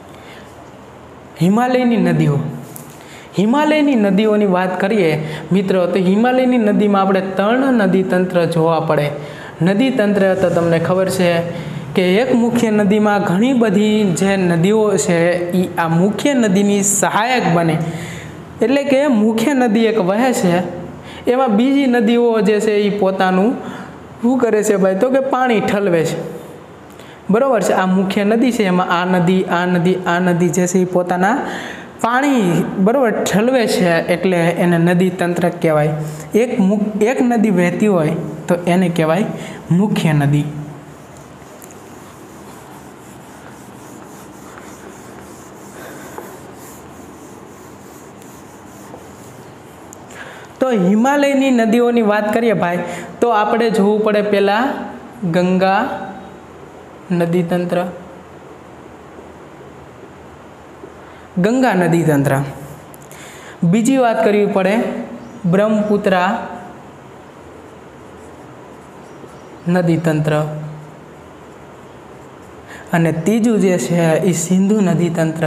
હિમાલયની નદીઓ, હિમાલયની નદીઓની વાત કરીએ મિત્રો તો હિમાલયની નદીમાં આપણે ત્રણ નદી તંત્ર જોવા પડે. નદી તંત્ર તો તમને ખબર છે કે એક મુખ્ય નદીમાં ઘણી બધી જે નદીઓ છે એ આ મુખ્ય નદીની સહાયક બને, એટલે કે મુખ્ય નદી એક વહે છે એમાં બીજી નદીઓ જે છે એ પોતાનું શું કરે છે ભાઈ, તો કે પાણી ઠલવે છે, બરાબર છે. આ મુખ્ય નદી છે એમાં આ નદી આ નદી આ નદી જે છે એ પોતાના પાણી, બરાબર, ઠલવે છે, એટલે એને નદી તંત્ર કહેવાય. એક એક નદી વહેતી હોય તો એને કહેવાય મુખ્ય નદી. તો હિમાલયની નદીઓની વાત કરીએ ભાઈ તો આપણે જોવું પડે પહેલાં ગંગા નદી તંત્ર. ગંગા નદી તંત્ર. બીજી વાત કરવી પડે બ્રહ્મપુત્રા નદી તંત્ર, અને ત્રીજું જે છે એ સિંધુ નદી તંત્ર.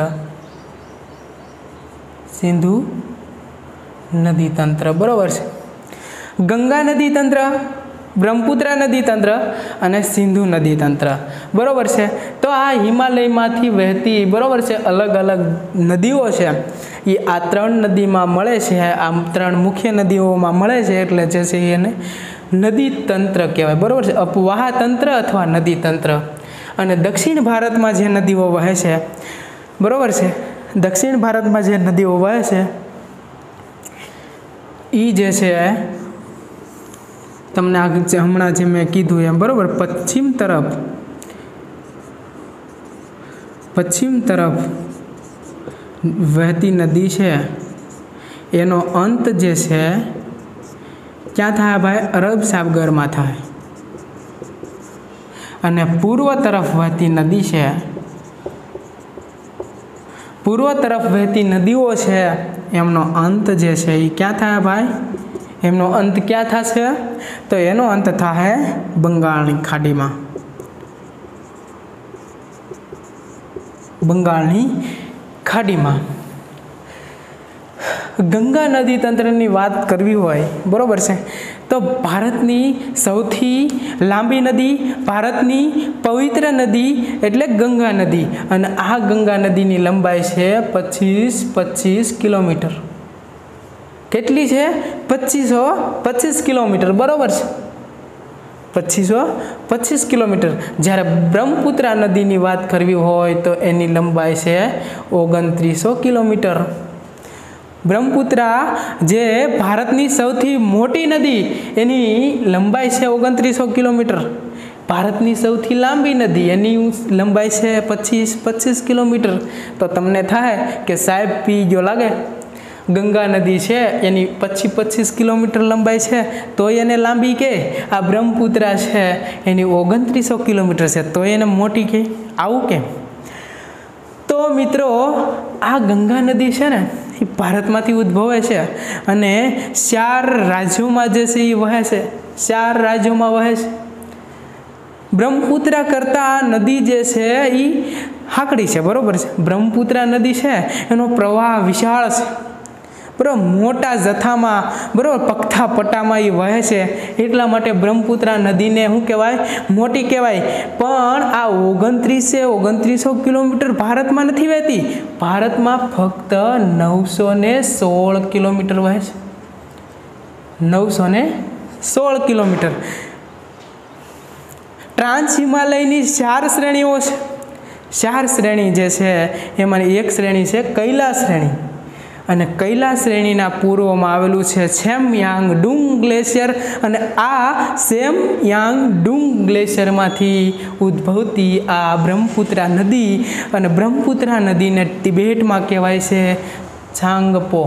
સિંધુ નદી તંત્ર, બરાબર છે. ગંગા નદી તંત્ર, બ્રહ્મપુત્રા નદી તંત્ર અને સિંધુ નદી તંત્ર, બરાબર છે. તો આ હિમાલયમાંથી વહેતી, બરાબર છે, અલગ અલગ નદીઓ છે એ આ ત્રણ નદીમાં મળે છે, આ ત્રણ મુખ્ય નદીઓમાં મળે છે, એટલે જે છે એને નદી તંત્ર કહેવાય, બરાબર છે, અપવાહ તંત્ર અથવા નદી તંત્ર. અને દક્ષિણ ભારતમાં જે નદીઓ વહે છે, બરાબર છે, દક્ષિણ ભારતમાં જે નદીઓ વહે છે એ જે છે તમને આ હમણાં જે મેં કીધું એમ, બરાબર, પશ્ચિમ તરફ પશ્ચિમ તરફ વહેતી નદી છે એનો અંત જે છે ક્યાં થાય ભાઈ? અરબ સાગરમાં થાય. અને પૂર્વ તરફ વહેતી નદી છે, પૂર્વ તરફ વહેતી નદીઓ છે એમનો અંત જે છે એ ક્યાં થાય ભાઈ? એમનો અંત ક્યાં થશે? તો એનો અંત થાય બંગાળની ખાડીમાં, બંગાળની ખાડીમાં. ગંગા નદી તંત્રની વાત કરવી હોય, બરોબર છે, તો ભારતની સૌથી લાંબી નદી, ભારતની પવિત્ર નદી એટલે ગંગા નદી. અને આ ગંગા નદીની લંબાઈ છે પચીસ પચીસ કિલોમીટર. કેટલી છે? પચીસો પચીસ કિલોમીટર, બરોબર છે, પચીસો પચીસ કિલોમીટર. જ્યારે બ્રહ્મપુત્રા નદીની વાત કરવી હોય તો એની લંબાઈ છે ઓગણત્રીસો કિલોમીટર. બ્રહ્મપુત્રા જે ભારતની સૌથી મોટી નદી, એની લંબાઈ છે ઓગણત્રીસો કિલોમીટર. ભારતની સૌથી લાંબી નદી, એની લંબાઈ છે પચીસ પચીસ કિલોમીટર. તો તમને થાય કે સાહેબ પી ગયો લાગે. ગંગા નદી છે એની પચીસ પચીસ કિલોમીટર લંબાઈ છે તો એને લાંબી કે, આ બ્રહ્મપુત્રા છે એની ઓગણત્રીસો કિલોમીટર છે તો એને મોટી કે. આવું કેમ? તો મિત્રો, આ ગંગા નદી છે ને એ ભારતમાંથી ઉદ્ભવે છે અને ચાર રાજ્યોમાં જે છે એ વહે છે, ચાર રાજ્યોમાં વહે છે. બ્રહ્મપુત્રા કરતાં નદી જે છે એ હાકડી છે, બરોબર છે. બ્રહ્મપુત્રા નદી છે એનો પ્રવાહ વિશાળ છે, બરાબર, મોટા જથ્થામાં, બરાબર, પગથા પટ્ટામાં એ વહે છે. એટલા માટે બ્રહ્મપુત્રા નદીને શું કહેવાય? મોટી કહેવાય. પણ આ ઓગણત્રીસે ઓગણત્રીસો કિલોમીટર ભારતમાં નથી વહેતી, ભારતમાં ફક્ત નવસો ને સોળ કિલોમીટર વહે છે, નવસો ને સોળ કિલોમીટર. ટ્રાન્સ હિમાલયની ચાર શ્રેણીઓ છે. ચાર શ્રેણી જે છે એમાં એક શ્રેણી છે કૈલાસ શ્રેણી, અને કૈલાસ શ્રેણીના પૂર્વમાં આવેલું છે સેમયાંગ ડુંગ ગ્લેશિયર. અને આ સેમયાંગ ડુંગ ગ્લેશિયરમાંથી ઉદ્ભવતી આ બ્રહ્મપુત્રા નદી, અને બ્રહ્મપુત્રા નદીને તિબેટમાં કહેવાય છે છાંગપો.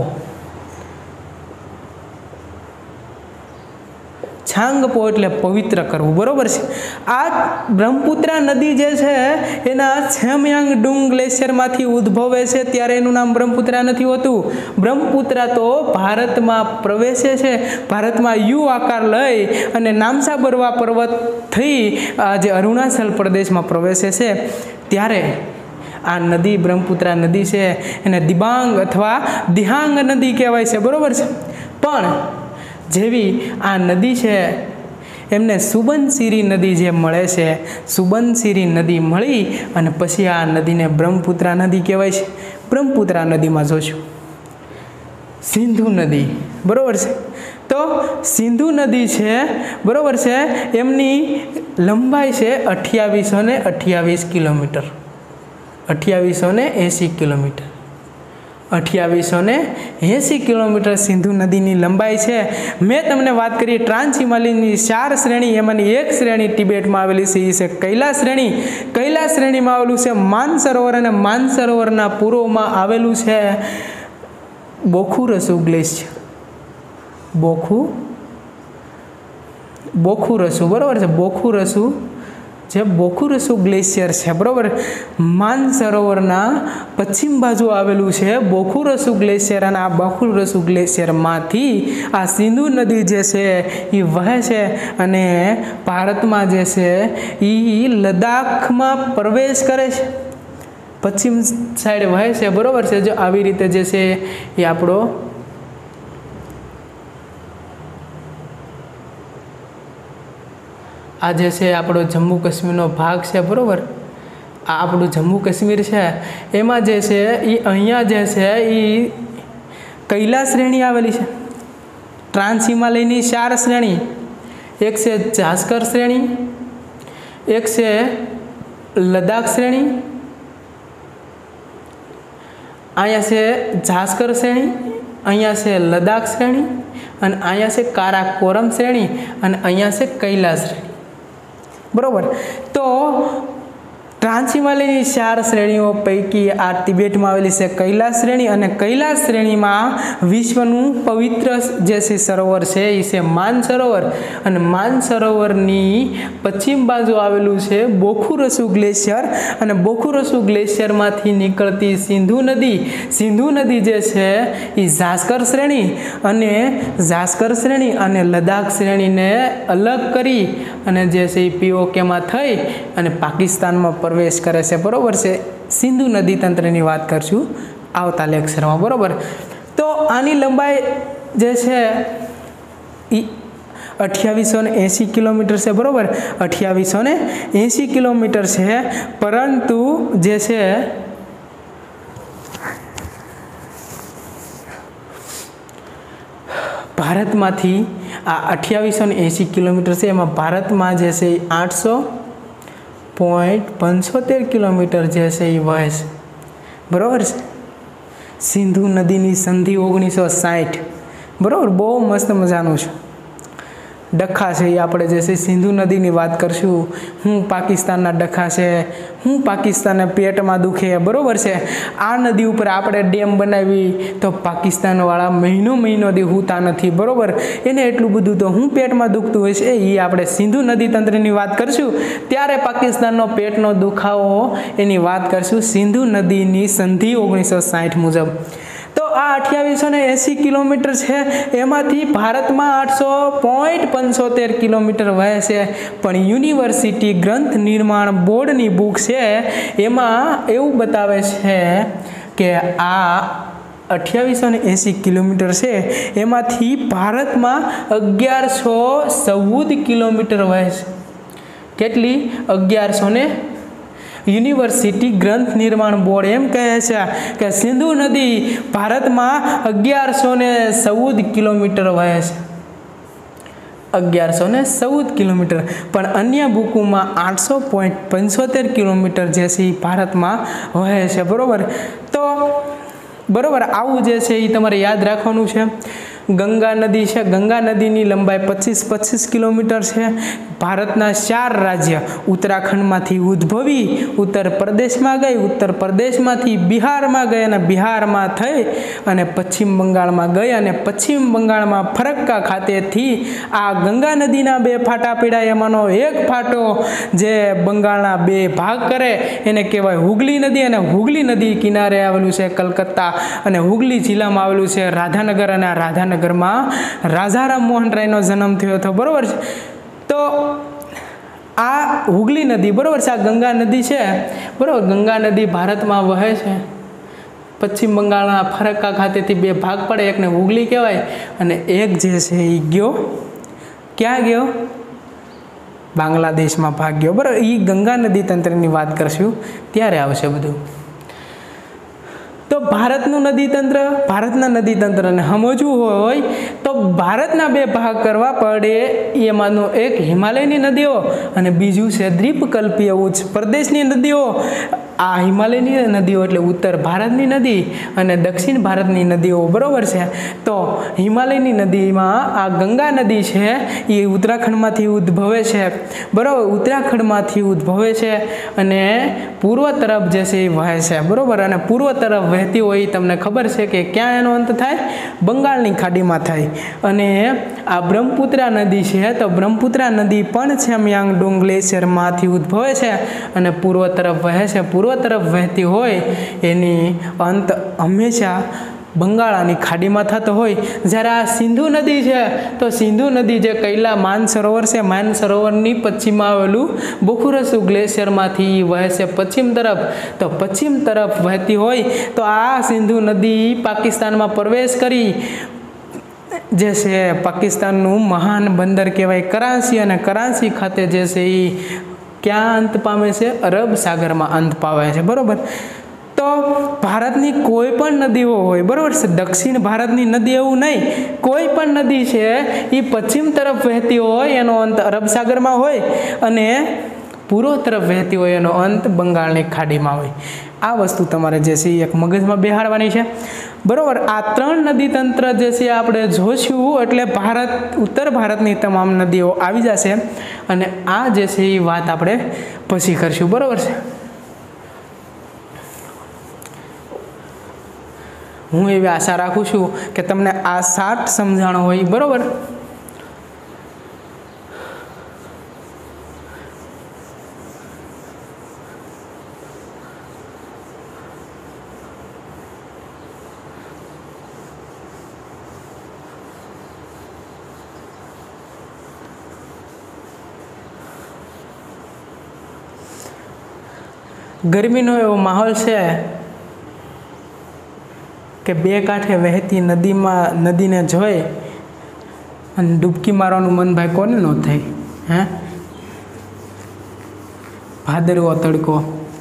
છાંગપો એટલે પવિત્ર કરવું, બરોબર છે. આ બ્રહ્મપુત્રા નદી જે છે એના સેમયાંગ ડુંગ ગ્લેશિયરમાંથી ઉદ્ભવે છે ત્યારે એનું નામ બ્રહ્મપુત્રા નથી હોતું. બ્રહ્મપુત્રા તો ભારતમાં પ્રવેશે છે, ભારતમાં યુ આકાર લઈ અને નામસા બરવા પર્વત થઈ જે અરુણાચલ પ્રદેશમાં પ્રવેશે છે ત્યારે આ નદી, બ્રહ્મપુત્રા નદી છે એને દિબાંગ અથવા દિહાંગ નદી કહેવાય છે, બરોબર છે. પણ જેવી આ નદી છે એમને સુબનસિરી નદી જે મળે છે, સુબનસિરી નદી મળી અને પછી આ નદીને બ્રહ્મપુત્રા નદી કહેવાય છે. બ્રહ્મપુત્રા નદીમાં જોશું સિંધુ નદી, બરોબર છે. તો સિંધુ નદી છે, બરોબર છે, એમની લંબાઈ છે અઠ્યાવીસો ને અઠ્યાવીસ કિલોમીટર, અઠ્યાવીસો ને એંસી કિલોમીટર, અઠ્યાવીસો ને એંસી કિલોમીટર સિંધુ નદીની લંબાઈ છે. મેં તમને વાત કરી ટ્રાન્સ હિમાલયની ચાર શ્રેણી, એમાંની એક શ્રેણી તિબેટમાં આવેલી છે, એ છે કૈલાસ શ્રેણી. કૈલાસ શ્રેણીમાં આવેલું છે માનસરોવર, અને માનસરોવરના પૂર્વમાં આવેલું છે બોખુરસુ ગ્લેશિયર. બોખુ બોખુરસુ, બરોબર છે, બોખુરસુ જે બોખુરસુ ગ્લેશિયર છે, બરોબર. માનસરોવરના પશ્ચિમ બાજુ આવેલું છે બોખુરસુ ગ્લેશિયર, અને આ બોખુરસુ ગ્લેશિયરમાંથી આ સિંધુ નદી જે છે એ વહે છે અને ભારતમાં જે છે એ લદ્દાખમાં પ્રવેશ કરે છે, પશ્ચિમ સાઈડ વહે છે, બરોબર છે. જો આવી રીતે જે છે એ આપણો આ જે છે આપણો જમ્મુ કાશ્મીરનો ભાગ છે, બરોબર. આ આપણું જમ્મુ કાશ્મીર છે એમાં જે છે એ અહીંયા જે છે એ કૈલાસ શ્રેણી આવેલી છે. ટ્રાન્સ હિમાલયની ચાર શ્રેણી, એક છે જાસ્કર શ્રેણી, એક છે લદ્દાખ શ્રેણી, અહીંયા છે જાસ્કર શ્રેણી, અહીંયા છે લદ્દાખ શ્રેણી, અને અહીંયા છે કારાકોરમ શ્રેણી, અને અહીંયા છે કૈલાસ શ્રેણી, બરોબર. તો ટ્રાન્સ હિમાલયની ચાર શ્રેણીઓ પૈકી આ તિબેટમાં આવેલી છે કૈલાસ શ્રેણી, અને કૈલાસ શ્રેણીમાં વિશ્વનું પવિત્ર જે છે સરોવર છે એ છે માન સરોવર, અને માન સરોવરની પશ્ચિમ બાજુ આવેલું છે બોખુરસુ ગ્લેશિયર, અને બોખુરસુ ગ્લેશિયરમાંથી નીકળતી સિંધુ નદી, સિંધુ નદી જે છે એ ઝાસ્કર શ્રેણી અને ઝાસ્કર શ્રેણી અને લદ્દાખ શ્રેણીને અલગ કરી અને જે છે એ પીઓકેમાં થઈ અને પાકિસ્તાનમાં પ્રવેશ કરે છે, બરોબર છે। સિંધુ નદી તંત્રની વાત કરશું આવતા લેક્ચરમાં, બરોબર। તો આની લંબાઈ જે છે એ અઠ્યાવીસો ને એંસી કિલોમીટર છે, બરોબર, અઠ્યાવીસો ને એંસી કિલોમીટર છે, પરંતુ જે છે ભારતમાંથી આ અઠ્યાવીસો ને એંસી કિલોમીટર છે, એમાં ભારતમાં જે છે એ આઠસો પોઈન્ટ પંચોતેર કિલોમીટર જે છે એ વહે છે, બરાબર છે। સિંધુ નદીની સંધિ ઓગણીસો સાઠ, બરાબર, બહુ મસ્ત મજાનું છે। ડખા છે એ આપણે જે છે સિંધુ નદીની વાત કરશું, હું પાકિસ્તાનના ડખા છે, હું પાકિસ્તાનને પેટમાં દુખે, બરાબર છે। આ નદી ઉપર આપણે ડેમ બનાવી તો પાકિસ્તાનવાળા મહિનો મહિનો દી હોતા નથી, બરાબર, એને એટલું બધું તો હું પેટમાં દુખતું હોય છે એ આપણે સિંધુ નદી તંત્રની વાત કરશું ત્યારે પાકિસ્તાનનો પેટનો દુખાવો એની વાત કરશું સિંધુ નદીની સંધિ ઓગણીસો સાઠ મુજબ। તો આ અઠ્યાવીસો ને એંસી કિલોમીટર છે, એમાંથી ભારતમાં આઠસો પોઈન્ટ પંચોતેર કિલોમીટર વહે છે, પણ યુનિવર્સિટી ગ્રંથ નિર્માણ બોર્ડની બુક છે એમાં એવું બતાવે છે કે આ અઠ્યાવીસો ને એંસી કિલોમીટર છે એમાંથી ભારતમાં અગિયારસો ચૌદ કિલોમીટર વહે છે। કેટલી? અગિયારસો ને યુનિવર્સિટી ગ્રંથ નિર્માણ બોર્ડ એમ કહે છે કે સિંધુ નદી ભારતમાં અગિયારસો ને ચૌદ કિલોમીટર વહે છે, અગિયારસો ને ચૌદ કિલોમીટર, પણ અન્ય બુકોમાં આઠસો પોઈન્ટ પંચોતેર કિલોમીટર જે છે એ ભારતમાં વહે છે, બરોબર। તો બરોબર, આવું જે છે એ તમારે યાદ રાખવાનું છે। ગંગા નદી છે, ગંગા નદીની લંબાઈ પચીસ પચીસ કિલોમીટર છે। ભારતના ચાર રાજ્ય ઉત્તરાખંડમાંથી ઉદ્ભવી ઉત્તર પ્રદેશમાં ગઈ, ઉત્તર પ્રદેશમાંથી બિહારમાં ગઈ અને બિહારમાં થઈ અને પશ્ચિમ બંગાળમાં ગઈ, અને પશ્ચિમ બંગાળમાં ફરક્કા ખાતેથી આ ગંગા નદીના બે ફાટા પીડાય, એમાંનો એક ફાટો જે બંગાળના બે ભાગ કરે એને કહેવાય હુગલી નદી, અને હુગલી નદી કિનારે આવેલું છે કલકત્તા, અને હુગલી જિલ્લામાં આવેલું છે રાધાનગર, અને આ રાધાનગરમાં રાજા રામ મોહન રાયનો જન્મ થયો હતો, બરોબર છે। તો આ હુગલી નદી, બરોબર છે, આ ગંગા નદી છે, બરોબર, ગંગા નદી ભારતમાં વહે છે, પશ્ચિમ બંગાળના ફરક્કા ખાતેથી બે ભાગ પડે, એકને હુગલી કહેવાય અને એક જે છે એ ગયો ક્યાં ગયો? બાંગ્લાદેશમાં ભાગ ગયો, બરાબર। એ ગંગા નદી તંત્રની વાત કરશું ત્યારે આવશે બધું। તો ભારતનું નદી તંત્ર, ભારતના નદી તંત્રને સમજવું હોય તો ભારતના બે ભાગ કરવા પડે, એમાંનું એક હિમાલયની નદીઓ અને બીજું છે દ્વીપકલ્પીય ઉચ્ચ પ્રદેશની નદીઓ। આ હિમાલયની નદીઓ એટલે ઉત્તર ભારતની નદી અને દક્ષિણ ભારતની નદીઓ, બરોબર છે। તો હિમાલયની નદીમાં આ ગંગા નદી છે એ ઉત્તરાખંડમાંથી ઉદ્ભવે છે, બરોબર, ઉત્તરાખંડમાંથી ઉદ્ભવે છે અને પૂર્વ તરફ જે છે એ વહે છે, બરોબર, અને પૂર્વ તરફ વહેતી હોય તમને ખબર છે કે ક્યાં એનો અંત થાય? બંગાળની ખાડીમાં થાય। અને આ બ્રહ્મપુત્રા નદી છે, તો બ્રહ્મપુત્રા નદી પણ છેમયાંગડોંગ ગ્લેશિયરમાંથી ઉદ્ભવે છે અને પૂર્વ તરફ વહે છે, પૂર્વ તરફ વહેતી હોય એની અંત હંમેશા બંગાળાની ખાડીમાં થતો હોય। જ્યારે આ સિંધુ નદી છે તો સિંધુ નદી જે કૈલા માન સરોવર છે, માન સરોવરની પશ્ચિમમાં આવેલું બોખુરસુ ગ્લેશિયરમાંથી વહે છે પશ્ચિમ તરફ, તો પશ્ચિમ તરફ વહેતી હોય તો આ સિંધુ નદી પાકિસ્તાનમાં પ્રવેશ કરી જે છે પાકિસ્તાનનું મહાન બંદર કહેવાય કરાંચી, અને કરાંચી ખાતે જે છે એ ક્યાં અંત પામે છે? અરબ સાગરમાં અંત પામે છે, બરોબર। તો ભારતની કોઈ પણ નદીઓ હોય, બરોબર છે, દક્ષિણ ભારતની નદી એવું નહીં, કોઈ પણ નદી છે એ પશ્ચિમ તરફ વહેતી હોય એનો અંત અરબ સાગરમાં હોય અને પૂર્વ તરફ વહેતી હોય એનો અંત બંગાળની ખાડીમાં હોય। આ વસ્તુ તમારે જે છે એક મગજમાં બેહાડવાની છે, બરોબર। આ ત્રણ નદી તંત્ર જે છે આપણે જોઈશું એટલે ભારત ઉત્તર ભારતની તમામ નદીઓ આવી જશે, અને આ જે છે એ વાત આપણે પછી કરશું, બરોબર છે। હું એવી આશા રાખું છું કે તમને આ શાર્ટ સમજાણો હોય, બરાબર. ગરમીનો એવો માહોલ છે કે બે કાંઠે વહેતી નદીમાં નદીને જોઈ અને ડૂબકી મારવાનું મન ભાઈ કોને ન થાય? હે, ભાદરવો તડકો.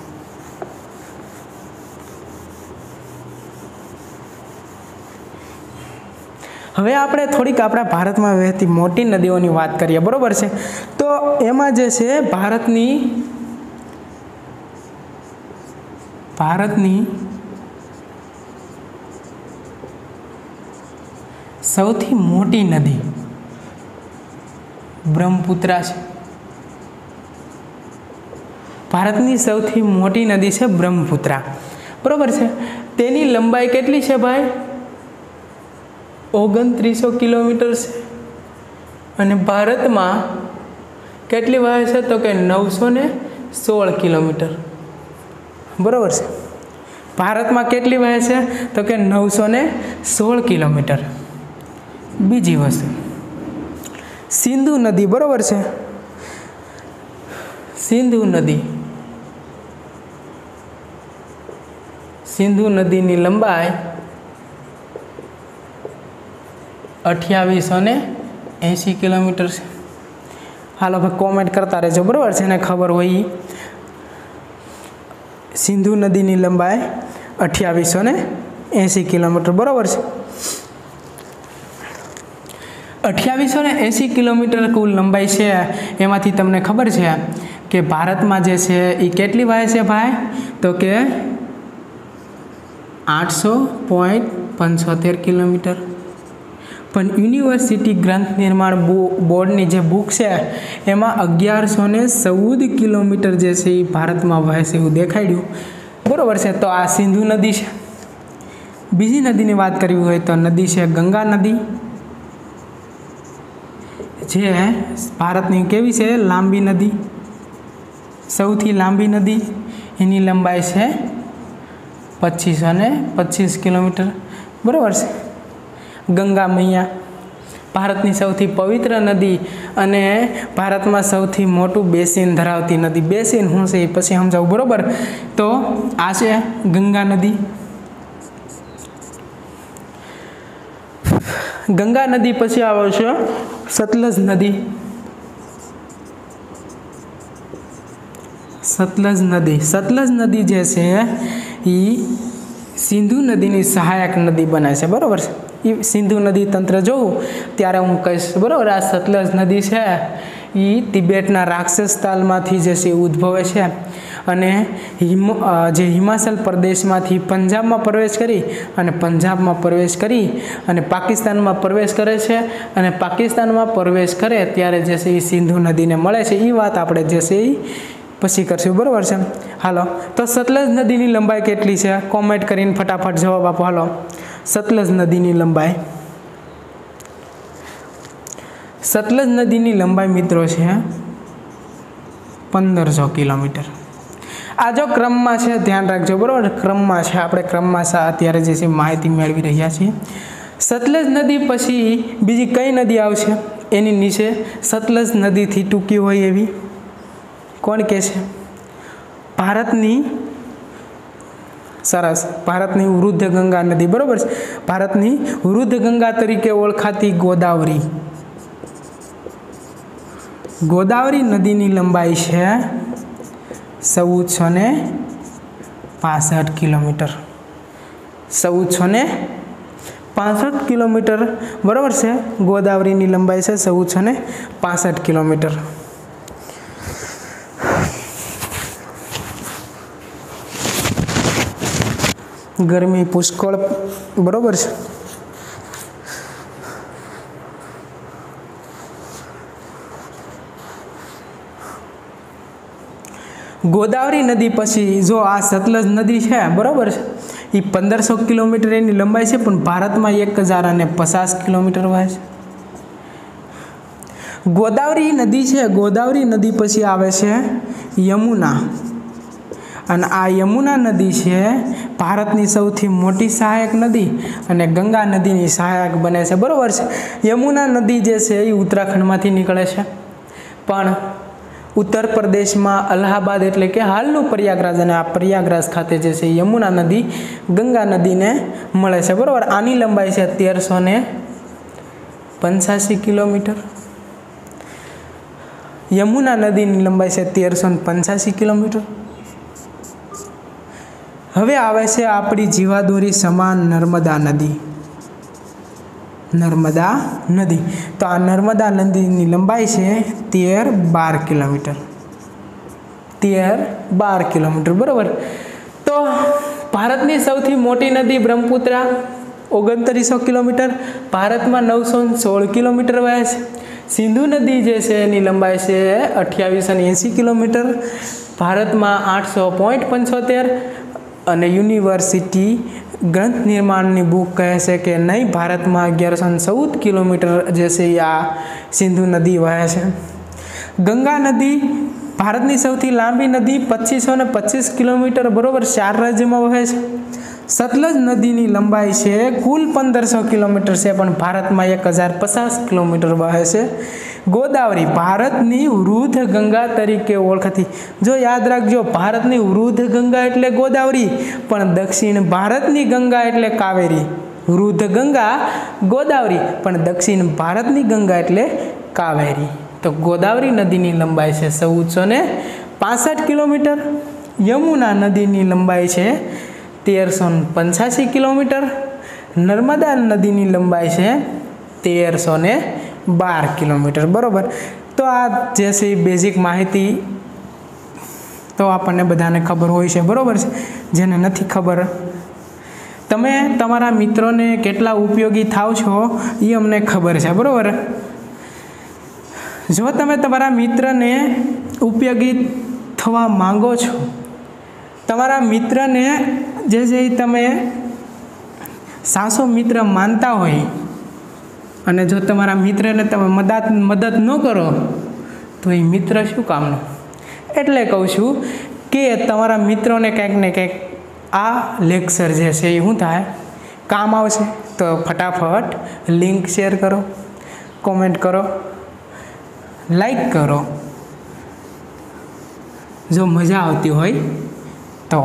હવે આપણે થોડીક આપણા ભારતમાં વહેતી મોટી નદીઓની વાત કરીએ, બરાબર છે. તો એમાં જે છે ભારતની ભારતની સૌથી મોટી નદી બ્રહ્મપુત્રા છે. ભારતની સૌથી મોટી નદી છે બ્રહ્મપુત્રા, બરાબર છે. તેની લંબાઈ કેટલી છે ભાઈ? ઓગણત્રીસો કિલોમીટર છે. અને ભારતમાં કેટલી વહે છે? તો કે નવસો ને સોળ કિલોમીટર, બરાબર છે. ભારતમાં કેટલી વહે છે? તો કે નવસો ને સોળ કિલોમીટર. બીજી વસ્તુ સિંધુ નદી, બરાબર છે. સિંધુ નદી સિંધુ નદીની લંબાઈ અઠ્યાવીસો ને એંસી કિલોમીટર છે. હાલો ભાઈ કોમેન્ટ કરતા રહેજો, બરાબર છે, એને ખબર હોય. સિંધુ નદીની લંબાઈ અઠ્યાવીસો ને એંસી કિલોમીટર, બરાબર છે. અઠ્યાવીસો ને એંસી કિલોમીટર કુલ લંબાઈ છે. એમાંથી તમને ખબર છે કે ભારતમાં જે છે એ કેટલી વહે છે ભાઈ? તો કે આઠસો પોઈન્ટ પંચોતેર કિલોમીટર. પણ યુનિવર્સિટી ગ્રંથ નિર્માણ બોર્ડની જે બુક છે એમાં અગિયારસો ને ચૌદ કિલોમીટર જે છે એ ભારતમાં વહે છે એવું દેખાડ્યું, બરાબર છે. તો આ સિંધુ નદી છે. બીજી નદીની વાત કરવી હોય તો નદી છે ગંગા નદી, જે ભારતની કેવી છે? લાંબી નદી, સૌથી લાંબી નદી. એની લંબાઈ છે પચીસો ને પચીસ કિલોમીટર, બરાબર છે. ગંગા મૈયા ભારતની સૌથી પવિત્ર નદી અને ભારતમાં સૌથી મોટું બેસીન ધરાવતી નદી. બેસીન શું છે એ પછી સમજાવું, બરાબર. તો આ છે ગંગા નદી. ગંગા નદી પછી આવે છે સતલજ નદી. સતલજ નદી સતલજ નદી જે છે એ સિંધુ નદીની સહાયક નદી બને છે, બરાબર છે. એ સિંધુ નદી તંત્ર જોઉં ત્યારે હું કહીશ, બરાબર. આ સતલજ નદી છે એ તિબેટના રાક્ષસ તાલમાંથી જે છે ઉદ્ભવે છે અને હિમ જે હિમાચલ પ્રદેશમાંથી પંજાબમાં પ્રવેશ કરી અને પંજાબમાં પ્રવેશ કરી અને પાકિસ્તાનમાં પ્રવેશ કરે છે. અને પાકિસ્તાનમાં પ્રવેશ કરે ત્યારે જે છે એ સિંધુ નદીને મળે છે. એ વાત આપણે જે છે એ પછી કરશું, બરાબર છે. હાલો, તો સતલજ નદીની લંબાઈ કેટલી છે? કોમેન્ટ કરીને ફટાફટ જવાબ આપો. હાલો, સતલજ નદીની લંબાઈ સતલજ નદીની લંબાઈ મિત્રો છે પંદરસો કિલોમીટર. આ જો ક્રમમાં છે, ધ્યાન રાખજો, બરાબર. ક્રમમાં છે, આપણે ક્રમમાં અત્યારે જે છે માહિતી મેળવી રહ્યા છીએ. સતલજ નદી પછી બીજી કઈ નદી આવશે? એની નીચે સતલજ નદીથી ટૂંકી હોય એવી કોણ કહે છે? ભારતની સરસ ભારતની વૃદ્ધ ગંગા નદી, બરાબર છે. ભારતની વૃદ્ધ ગંગા તરીકે ઓળખાતી ગોદાવરી ગોદાવરી નદીની લંબાઈ છે ચૌદસો ને પાસઠ કિલોમીટર. ચૌદસો ને પાસઠ કિલોમીટર, બરાબર છે. ગોદાવરીની લંબાઈ છે ચૌદસો ને પાસઠ કિલોમીટર. ગરમી પુષ્કળ, બરાબર છે. ગોદાવરી નદી પછી જો આ સતલજ નદી છે, બરાબર છે, એ પંદરસો કિલોમીટર એની લંબાઈ છે, પણ ભારતમાં એક હજાર અને પચાસ કિલોમીટર વહે છે. ગોદાવરી નદી છે, ગોદાવરી નદી પછી આવે છે યમુના, અને આ યમુના નદી છે ભારતની સૌથી મોટી સહાયક નદી અને ગંગા નદીની સહાયક બને છે. બરાબર છે. યમુના નદી જે છે એ ઉત્તરાખંડમાંથી નીકળે છે, પણ ઉત્તર પ્રદેશમાં અલ્હાબાદ એટલે કે હાલનું પ્રયાગરાજ, અને આ પ્રયાગરાજ ખાતે જે છે યમુના નદી ગંગા નદીને મળે છે. બરાબર. આની લંબાઈ છે તેરસો ને પંચ્યાસી કિલોમીટર. યમુના નદીની લંબાઈ છે તેરસો ને પંચ્યાસી કિલોમીટર. હવે આવે છે આપણી જીવાદોરી સમાન નર્મદા નદી. નર્મદા નદી, તો આ નર્મદા નદીની લંબાઈ છે તેર બાર કિલોમીટર. તેર બાર કિલોમીટર. બરાબર. તો ભારતની સૌથી મોટી નદી બ્રહ્મપુત્રા ઓગણત્રીસો કિલોમીટર, ભારતમાં નવસો સોળ કિલોમીટર વહે છે. સિંધુ નદી જે છે એની લંબાઈ છે અઠ્યાવીસો ને એંસી કિલોમીટર, ભારતમાં આઠસો પોઈન્ટ પંચોતેર. અને યુનિવર્સિટી ગ્રંથ નિર્માણની બુક કહે છે કે નહીં, ભારતમાં અગિયારસો ને ચૌદ કિલોમીટર જે છે આ સિંધુ નદી વહે છે. ગંગા નદી ભારતની સૌથી લાંબી નદી પચીસો ને પચીસ કિલોમીટર. બરાબર. ચાર રાજ્યમાં વહે છે. સતલજ નદીની લંબાઈ છે કુલ પંદરસો કિલોમીટર છે, પણ ભારતમાં એક હજાર પચાસ કિલોમીટર વહે છે. ગોદાવરી ભારતની વૃદ્ધ ગંગા તરીકે ઓળખાતી. જો યાદ રાખજો, ભારતની વૃદ્ધ ગંગા એટલે ગોદાવરી, પણ દક્ષિણ ભારતની ગંગા એટલે કાવેરી. વૃદ્ધ ગંગા ગોદાવરી, પણ દક્ષિણ ભારતની ગંગા એટલે કાવેરી. તો ગોદાવરી નદીની લંબાઈ છે ચૌદસો ને પાસઠ કિલોમીટર. યમુના નદીની લંબાઈ છે તેરસો ને પંચ્યાસી કિલોમીટર. નર્મદા નદીની લંબાઈ છે તેરસો ને બાર કિલોમીટર. બરાબર. તો આ જે છે બેઝિક માહિતી તો આપણને બધાને ખબર હોય છે. બરાબર છે. જેને નથી ખબર, તમે તમારા મિત્રોને કેટલા ઉપયોગી થાવ છો એ અમને ખબર છે. બરાબર. જો તમે તમારા મિત્રને ઉપયોગી થવા માંગો છો, તમારા મિત્રને જે છે તમે સાચો મિત્ર માનતા હોય, અને જો તમારા મિત્રને તમે મદદ મદદ ન કરો તો એ મિત્ર શું કામનો. એટલે કહું છું કે તમારા મિત્રોને કંઈક ને કંઈક આ લેક્ચર જે છે એ શું થાય, કામ આવશે. તો ફટાફટ લિંક શેર કરો, કોમેન્ટ કરો, લાઈક કરો. જો મજા આવતી હોય તો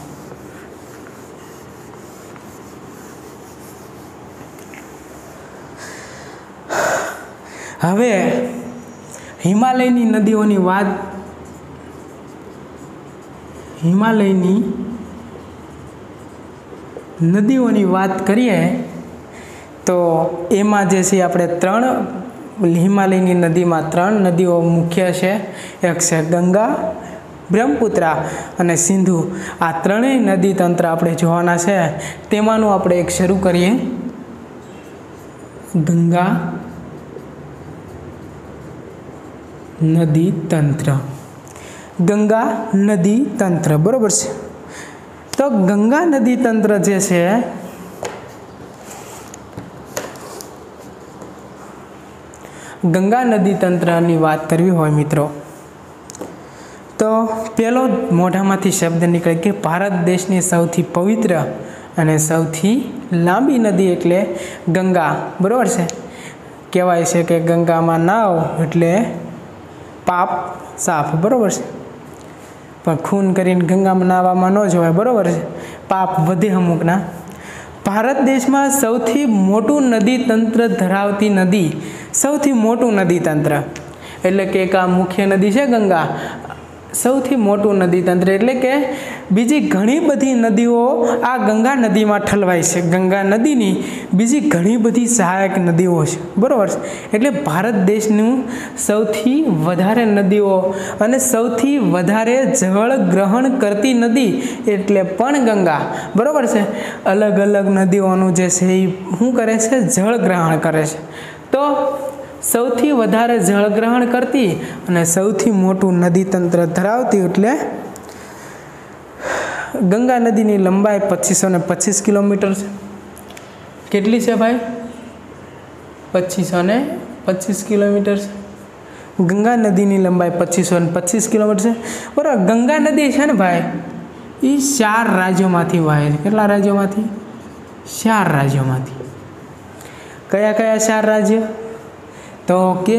હવે હિમાલયની નદીઓની વાત હિમાલયની નદીઓની વાત કરીએ તો એમાં જે છે આપણે ત્રણ હિમાલયની નદીમાં ત્રણ નદીઓ મુખ્ય છે. એક છે ગંગા, બ્રહ્મપુત્રા અને સિંધુ. આ ત્રણેય નદી તંત્ર આપણે જોવાના છે. તેમાંનું આપણે એક શરૂ કરીએ. ગંગા નદી તંત્ર. ગંગા નદી તંત્ર. બરોબર છે. તો ગંગા નદી તંત્ર જે છે ગંગા નદી તંત્રની વાત કરવી હોય મિત્રો, તો પહેલો મોઢામાંથી શબ્દ નીકળે કે ભારત દેશની સૌથી પવિત્ર અને સૌથી લાંબી નદી એટલે ગંગા. બરાબર છે. કહેવાય છે કે ગંગામાં નાવ એટલે પાપ સાફ. બરાબર છે. પણ ખૂન કરીને ગંગામાં નાહવામાં ન જોવાય. બરાબર છે. પાપ વધે અમુકના. ભારત દેશમાં સૌથી મોટું નદી તંત્ર ધરાવતી નદી, સૌથી મોટું નદી તંત્ર એટલે કે એક આ મુખ્ય નદી છે ગંગા, સૌથી મોટું નદી તંત્ર એટલે કે બીજી ઘણી બધી નદીઓ આ ગંગા નદીમાં ઠલવાય છે. ગંગા નદીની બીજી ઘણી બધી સહાયક નદીઓ છે. બરાબર છે. એટલે ભારત દેશનું સૌથી વધારે નદીઓ અને સૌથી વધારે જળ ગ્રહણ કરતી નદી એટલે પણ ગંગા. બરાબર છે. અલગ અલગ નદીઓનું જે છે એ શું કરે છે, જળ ગ્રહણ કરે છે. તો સૌથી વધારે જળ ગ્રહણ કરતી અને સૌથી મોટું નદી તંત્ર ધરાવતી એટલે गंगा नदी की लंबाई पच्चीस सौ पच्चीस किलोमीटर है। केटली है भाई? पच्चीस सौ पच्चीस किलोमीटर है। गंगा नदी की लंबाई पच्चीस सौ पच्चीस किलोमीटर है। बराबर। गंगा नदी है ने भाई ये चार राज्यों में वहे छे। केटला राज्यों में? चार राज्यों में। कया कया चार राज्य? तो के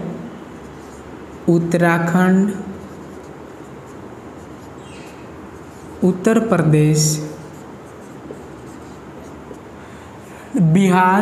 उत्तराखंड, उत्तर प्रदेश, बिहार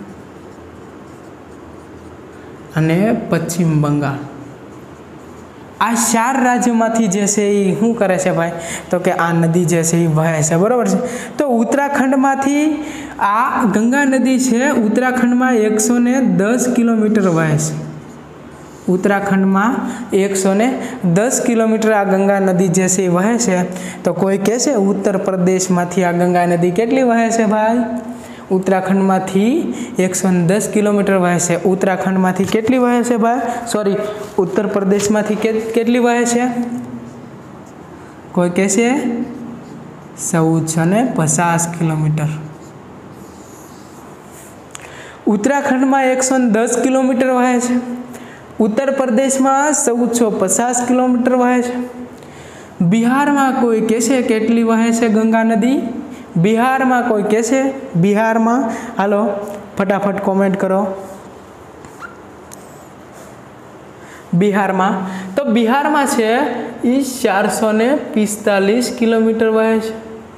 अने पश्चिम बंगाल। आ चार राज्यों में जैसे शू करे छे भाई? तो कि आ नदी जैसे वहे छे। बराबर है। तो उत्तराखंड में आ गंगा नदी है उत्तराखंड में एक सौ ने दस किलोमीटर वहे छे। उत्तराखंड में एक सौ ने दस किलोमीटर आ गंगा नदी जैसे वहे छे। तो कोई कहे उत्तर प्रदेश में आ गंगा नदी केटली वहे छे भाई? उत्तराखंड में एक सौ दस किलोमीटर वहे छे। उत्तराखंड में केटली वहे छे भाई? सॉरी, उत्तर प्रदेश में के, केटली वहे छे? कोई कहे चौदह सौ ने पचास किलोमीटर। उत्तराखंड में एक सौ दस किलोमीटर वहे छे। उत्तर प्रदेश में चौदह सौ पचास किलोमीटर वहे छे। बिहार में कोई कहे केटली वहे छे गंगा नदी? बिहार में कोई कहे? बिहार में हालो फटाफट कमेंट करो। बिहार में तो बिहार में छे चार सौ ने पिस्तालीस किलोमीटर वहे छे।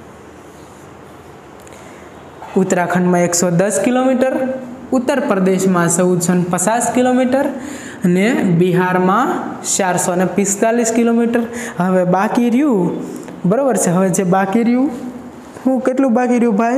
उत्तराखंड में एक सौ दस किलोमीटर, उत्तर प्रदेश में चौदह सौ पचास किलोमीटर ने बिहार में चार सौ ने पिस्तालीस किलोमीटर। हवे बाकी रह्यु। बराबर है। हवे जे बाकी रह्यु हूँ केटलू बाकी रह्यु भाई?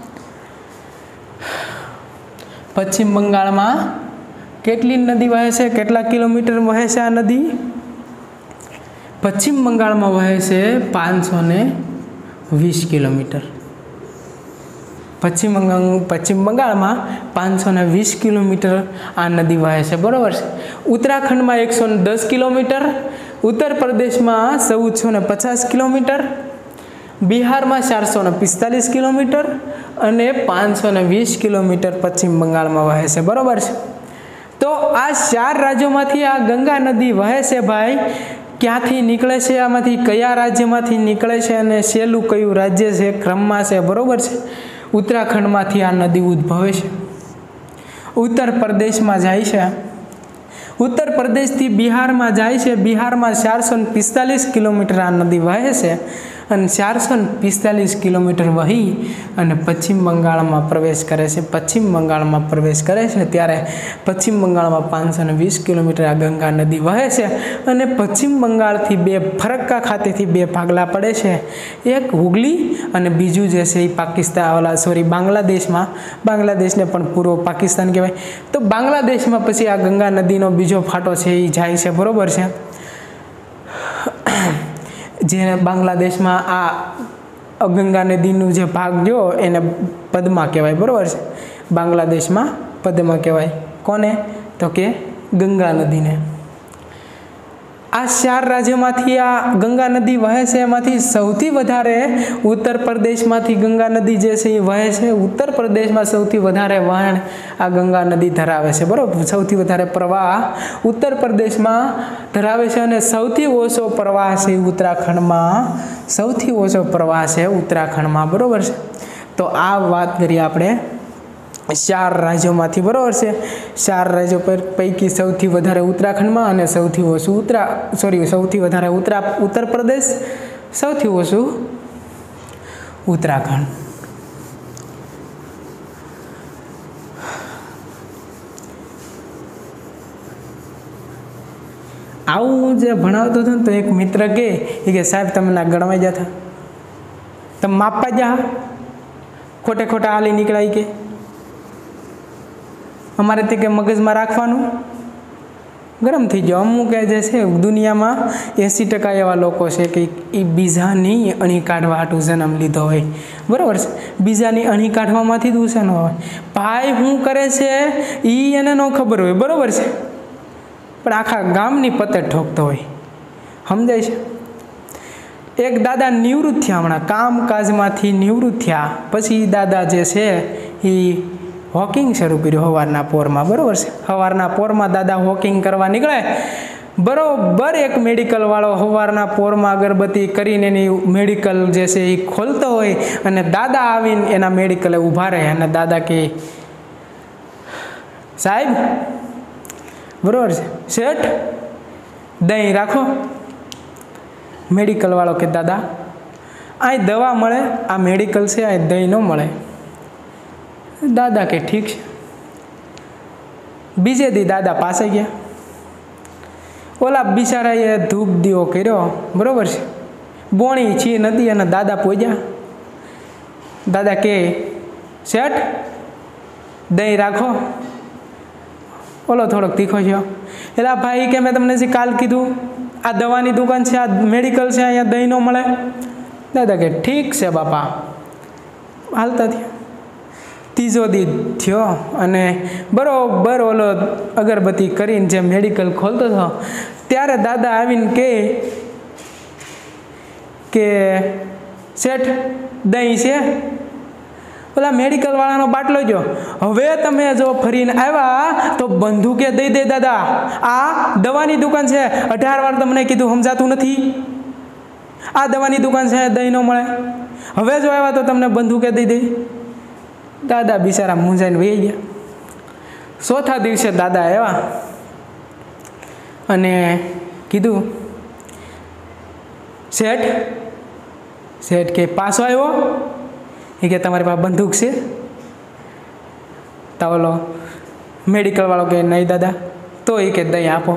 पश्चिम बंगाल में केटली नदी वहे छे? केटला किलोमीटर वहे छे आ नदी? पश्चिम बंगाल में वहे छे पांच सौ ने वीस किलोमीटर। पश्चिम बंगाल पश्चिम बंगाल में पांच सौ ने वीस किलोमीटर आ नदी वहे छे। बराबर है। उत्तराखंड में एक सौ दस किलोमीटर, उत्तर प्रदेश में चौदह सौ ने पचास किलोमीटर, बिहार में चार सौ ने पिस्तालीस किलोमीटर अने पांच सौ ने वीस किलोमीटर पश्चिम बंगाल में वहे छे। बराबर है। तो आ चार राज्यों में आ गंगा नदी वहे छे भाई। क्यांथी निकळे छे? आमांथी कया राज्यमांथी निकळे छे अने छेल्लुं कयुं राज्य छे क्रम में छे? बराबर है। उत्तराखंड में आ नदी उद्भवे छे। उत्तर प्रदेश में जाय छे। उत्तर प्रदेश थी बिहार में जाय छे। बिहार में चार सौ पिस्तालीस किलोमीटर आ नदी वहे छे અને ચારસો પિસ્તાલીસ કિલોમીટર વહી અને પશ્ચિમ બંગાળમાં પ્રવેશ કરે છે પશ્ચિમ બંગાળમાં પ્રવેશ કરે છે ત્યારે પશ્ચિમ બંગાળમાં પાંચસો વીસ કિલોમીટર આ ગંગા નદી વહે છે અને પશ્ચિમ બંગાળથી બે ફરક્કા ખાતેથી બે ભાગલા પડે છે, એક હુગલી અને બીજું જે છે એ પાકિસ્તાન ઓલા સોરી બાંગ્લાદેશમાં બાંગ્લાદેશને પણ પૂર્વ પાકિસ્તાન કહેવાય. તો બાંગ્લાદેશમાં પછી આ ગંગા નદીનો બીજો ફાટો છે એ જાય છે, બરોબર છે. જે બાંગ્લાદેશમાં આ ગંગા નદીનું જે ભાગ જો એને પદ્મા કહેવાય, બરોબર છે. બાંગ્લાદેશમાં પદ્મા કહેવાય. કોને? તો કે ગંગા નદીને. આ ચાર રાજ્યમાંથી આ ગંગા નદી વહે છે, એમાંથી સૌથી વધારે ઉત્તર પ્રદેશમાંથી ગંગા નદી જે છે એ વહે છે. ઉત્તર પ્રદેશમાં સૌથી વધારે વહાણ આ ગંગા નદી ધરાવે છે, બરોબર. સૌથી વધારે પ્રવાહ ઉત્તર પ્રદેશમાં ધરાવે છે અને સૌથી ઓછો પ્રવાહ છે ઉત્તરાખંડમાં, સૌથી ઓછો પ્રવાહ છે ઉત્તરાખંડમાં, બરોબર છે. તો આ વાત કરીએ આપણે ચાર રાજ્યોમાંથી, બરોબર છે. ચાર રાજ્યો પર પૈકી સૌથી વધારે ઉત્તરાખંડમાં અને સૌથી ઓછું ઉત્તરા સોરી સૌથી વધારે ઉત્તરા ઉત્તર પ્રદેશ, સૌથી ઓછું ઉત્તરાખંડ. આવું હું જે ભણાવતો હતો ને તો એક મિત્ર કે એ કે સાહેબ તમે ના ગણવાઈ જતા, તમે માપવા જા ખોટે ખોટા હાલી નીકળાય કે અમારે તે કે મગજમાં રાખવાનું ગરમ થઈ ગયો. અમુક જે છે દુનિયામાં એંસી ટકા એવા લોકો છે કે એ બીજાની અણી કાઢવા હાટું જન્મ લીધો હોય, બરાબર છે. બીજાની અણી કાઢવામાંથી જ ઉછેરનો હોય. ભાઈ શું કરે છે એ એને ન ખબર હોય, બરાબર છે, પણ આખા ગામની પતે ઠોકતો હોય, સમજાય છે. એક દાદા નિવૃત્ત થયા, હમણાં કામકાજમાંથી નિવૃત્ત થયા પછી દાદા જે છે એ વોકિંગ શરૂ કર્યું સવારના પોરમાં, બરાબર છે. સવારના પોરમાં દાદા વોકિંગ કરવા નીકળે, બરોબર એક મેડિકલ વાળો સવારના પોરમાં અગરબત્તી કરીને એની મેડિકલ જે છે એ ખોલતો હોય અને દાદા આવીને એના મેડિકલે ઊભા રહે અને દાદા કે સાહેબ, બરોબર છે, શેઠ દહીં રાખો. મેડિકલ વાળો કે દાદા અહીં દવા મળે, આ મેડિકલ છે, અહીં દહીં ન મળે. દાદા કે ઠીક છે. બીજે દી દાદા પાસે ગયા, ઓલા બિચારાએ ધૂપ દીવો કર્યો, બરોબર છે, બોણી છી નદી અને દાદા પહોંચ્યા. દાદા કે શેઠ દહીં રાખો. ઓલો થોડોક તીખો થયો, એટલે ભાઈ કે મેં તમને જે કાલ કીધું આ દવાની દુકાન છે, આ મેડિકલ છે, અહીંયા દહીં ન મળે. દાદા કે ઠીક છે બાપા, હાલતા થયા. ત્રીજો દી થયો અને બરોબર ઓલો અગરબત્તી કરીને જે મેડિકલ ખોલતો હતો ત્યારે દાદા આવીને કહે કે શેઠ દહીં છે. ઓલા મેડિકલ વાળાનો બાટલો જો, હવે તમે જો ફરીને આવ્યા તો બંદૂકે દઈ દે દાદા, આ દવાની દુકાન છે, અઢાર વાર તમને કીધું સમજાતું નથી, આ દવાની દુકાન છે, દહીં ન મળે. હવે જો આવ્યા તો તમને બંદૂકે દઈ દે. દાદા બિચારા મૂંઝાઈને વહી ગયા. ચોથા દિવસે દાદા આવ્યા અને કીધું શેઠ. શેઠ કે પાછો આવ્યો, એ કે તમારી પાસે બંદૂક છે? તો ઓલો મેડિકલ વાળો કે નહીં દાદા. તો એ કે દહીં આપો.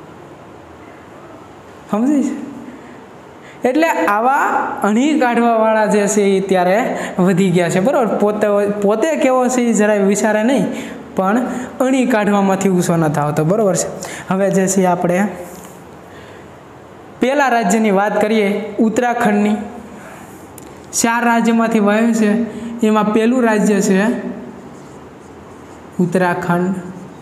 સમજાય છે? એટલે આવા અણી કાઢવાવાળા જે છે એ ત્યારે વધી ગયા છે, બરાબર. પોતે પોતે કેવો છે એ જરાય વિચારે નહીં, પણ અણી કાઢવામાંથી ઊંચો નથી આવતો, બરાબર છે. હવે જે છે આપણે પહેલા રાજ્યની વાત કરીએ, ઉત્તરાખંડની. ચાર રાજ્યમાંથી વાયુ છે, એમાં પહેલું રાજ્ય છે ઉત્તરાખંડ.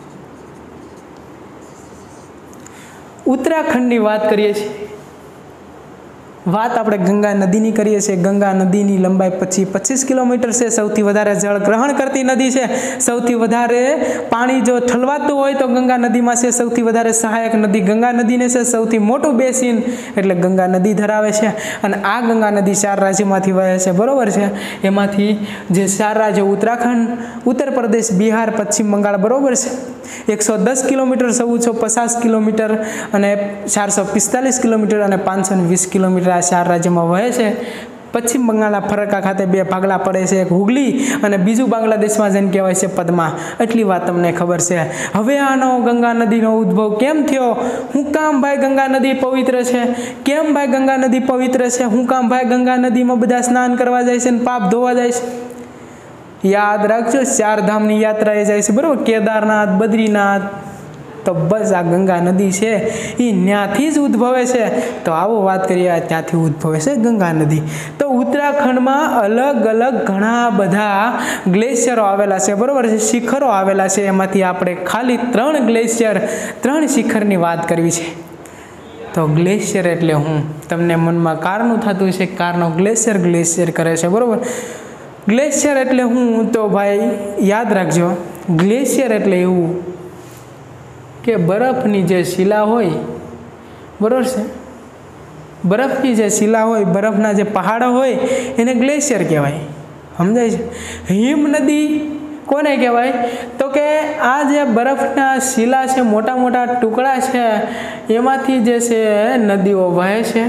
ઉત્તરાખંડની વાત કરીએ છીએ. વાત આપણે ગંગા નદીની કરીએ છીએ. ગંગા નદીની લંબાઈ પછી પચીસ કિલોમીટર છે. સૌથી વધારે જળ ગ્રહણ કરતી નદી છે. સૌથી વધારે પાણી જો ઠલવાતું હોય તો ગંગા નદીમાં છે. સૌથી વધારે સહાયક નદી ગંગા નદીને છે. સૌથી મોટું બેસિન એટલે ગંગા નદી ધરાવે છે. અને આ ગંગા નદી ચાર રાજ્યમાંથી વહે છે, બરોબર છે. એમાંથી જે ચાર રાજ્યો ઉત્તરાખંડ, ઉત્તર પ્રદેશ, બિહાર, પશ્ચિમ બંગાળ, બરોબર છે. એકસો દસ કિલોમીટર, ચૌદસો પચાસ કિલોમીટર અને ચારસો પિસ્તાલીસ કિલોમીટર અને પાંચસો વીસ કિલોમીટર આ ચાર રાજ્યમાં વહે છે. પશ્ચિમ બંગાળના ફરક્કા ખાતે બે ભાગલા પડે છે, એક હુગલી અને બીજું બાંગ્લાદેશમાં જેને કહેવાય છે પદ્મા. એટલી વાત તમને ખબર છે. હવે આનો ગંગા નદીનો ઉદ્ભવ કેમ થયો? હું કામ ભાઈ ગંગા નદી પવિત્ર છે? કેમ ભાઈ ગંગા નદી પવિત્ર છે? હું કામ ભાઈ ગંગા નદીમાં બધા સ્નાન કરવા જાય છે અને પાપ ધોવા જાય છે? યાદ રાખજો, ચાર ધામની યાત્રા એ જાય છે, બરોબર. કેદારનાથ, બદ્રીનાથ, તો બસ આ ગંગા નદી છે એ ત્યાંથી જ ઉદ્ભવે છે. તો આવો વાત કરીએ, ત્યાંથી ઉદ્ભવે છે ગંગા નદી. તો ઉત્તરાખંડમાં અલગ અલગ ઘણા બધા ગ્લેશિયરો આવેલા છે, બરોબર છે, શિખરો આવેલા છે. એમાંથી આપણે ખાલી ત્રણ ગ્લેશિયર, ત્રણ શિખરની વાત કરવી છે. તો ગ્લેશિયર એટલે હું તમને મનમાં કારનું થતું છે, કારનો ગ્લેશિયર ગ્લેશિયર કરે છે, બરોબર. ગ્લેશિયર એટલે હું તો ભાઈ યાદ રાખજો, ગ્લેશિયર એટલે એવું કે બરફની જે શિલા હોય, બરોબર છે, બરફની જે શિલા હોય, બરફના જે પહાડો હોય એને ગ્લેશિયર કહેવાય. સમજાય છે? હિમ નદી કોને કહેવાય? તો કે આ જે બરફના શિલા છે, મોટા મોટા ટુકડા છે, એમાંથી જે છે નદીઓ વહે છે.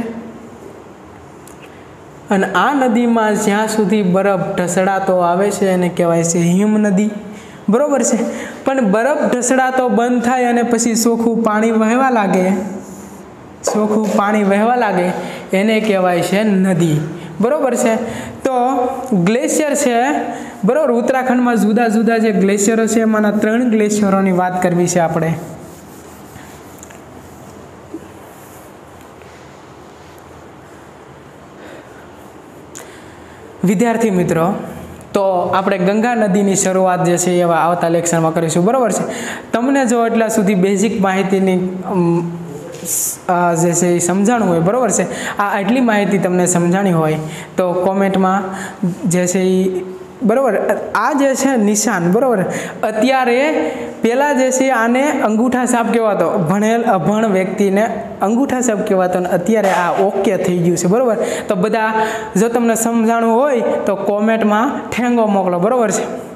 અને આ નદીમાં જ્યાં સુધી બરફ ઢસડાતો આવે છે એને કહેવાય છે હિમ નદી, બરોબર છે. પણ બરફ ઢસડાતો બંધ થાય અને પછી ચોખ્ખું પાણી વહેવા લાગે, ચોખ્ખું પાણી વહેવા લાગે એને કહેવાય છે નદી, બરોબર છે. તો ગ્લેશિયર છે, બરોબર. ઉત્તરાખંડમાં જુદા જુદા જે ગ્લેશિયરો છે એમાંના ત્રણ ગ્લેશિયરોની વાત કરવી છે આપણે. વિદ્યાર્થી મિત્રો, તો આપણે ગંગા નદીની શરૂઆત જે છે એવા આવતા લેક્ચરમાં કરીશું, બરોબર છે. તમને જો એટલા સુધી બેઝિક માહિતીની જે છે એ સમજાણું હોય, બરાબર છે, આ આટલી માહિતી તમને સમજાણી હોય તો કોમેન્ટમાં જે છે એ, બરાબર, આ જે છે નિશાન, બરાબર, અત્યારે પહેલાં જે છે આને અંગૂઠા છાપ કહેવાતો, ભણેલ અભણ વ્યક્તિને અંગૂઠા છાપ કહેવાતો, અને અત્યારે આ ઓકે થઈ ગયું છે, બરાબર. તો બધા જો તમને સમજાણું હોય તો કોમેન્ટમાં ઠેંગો મોકલો, બરાબર છે.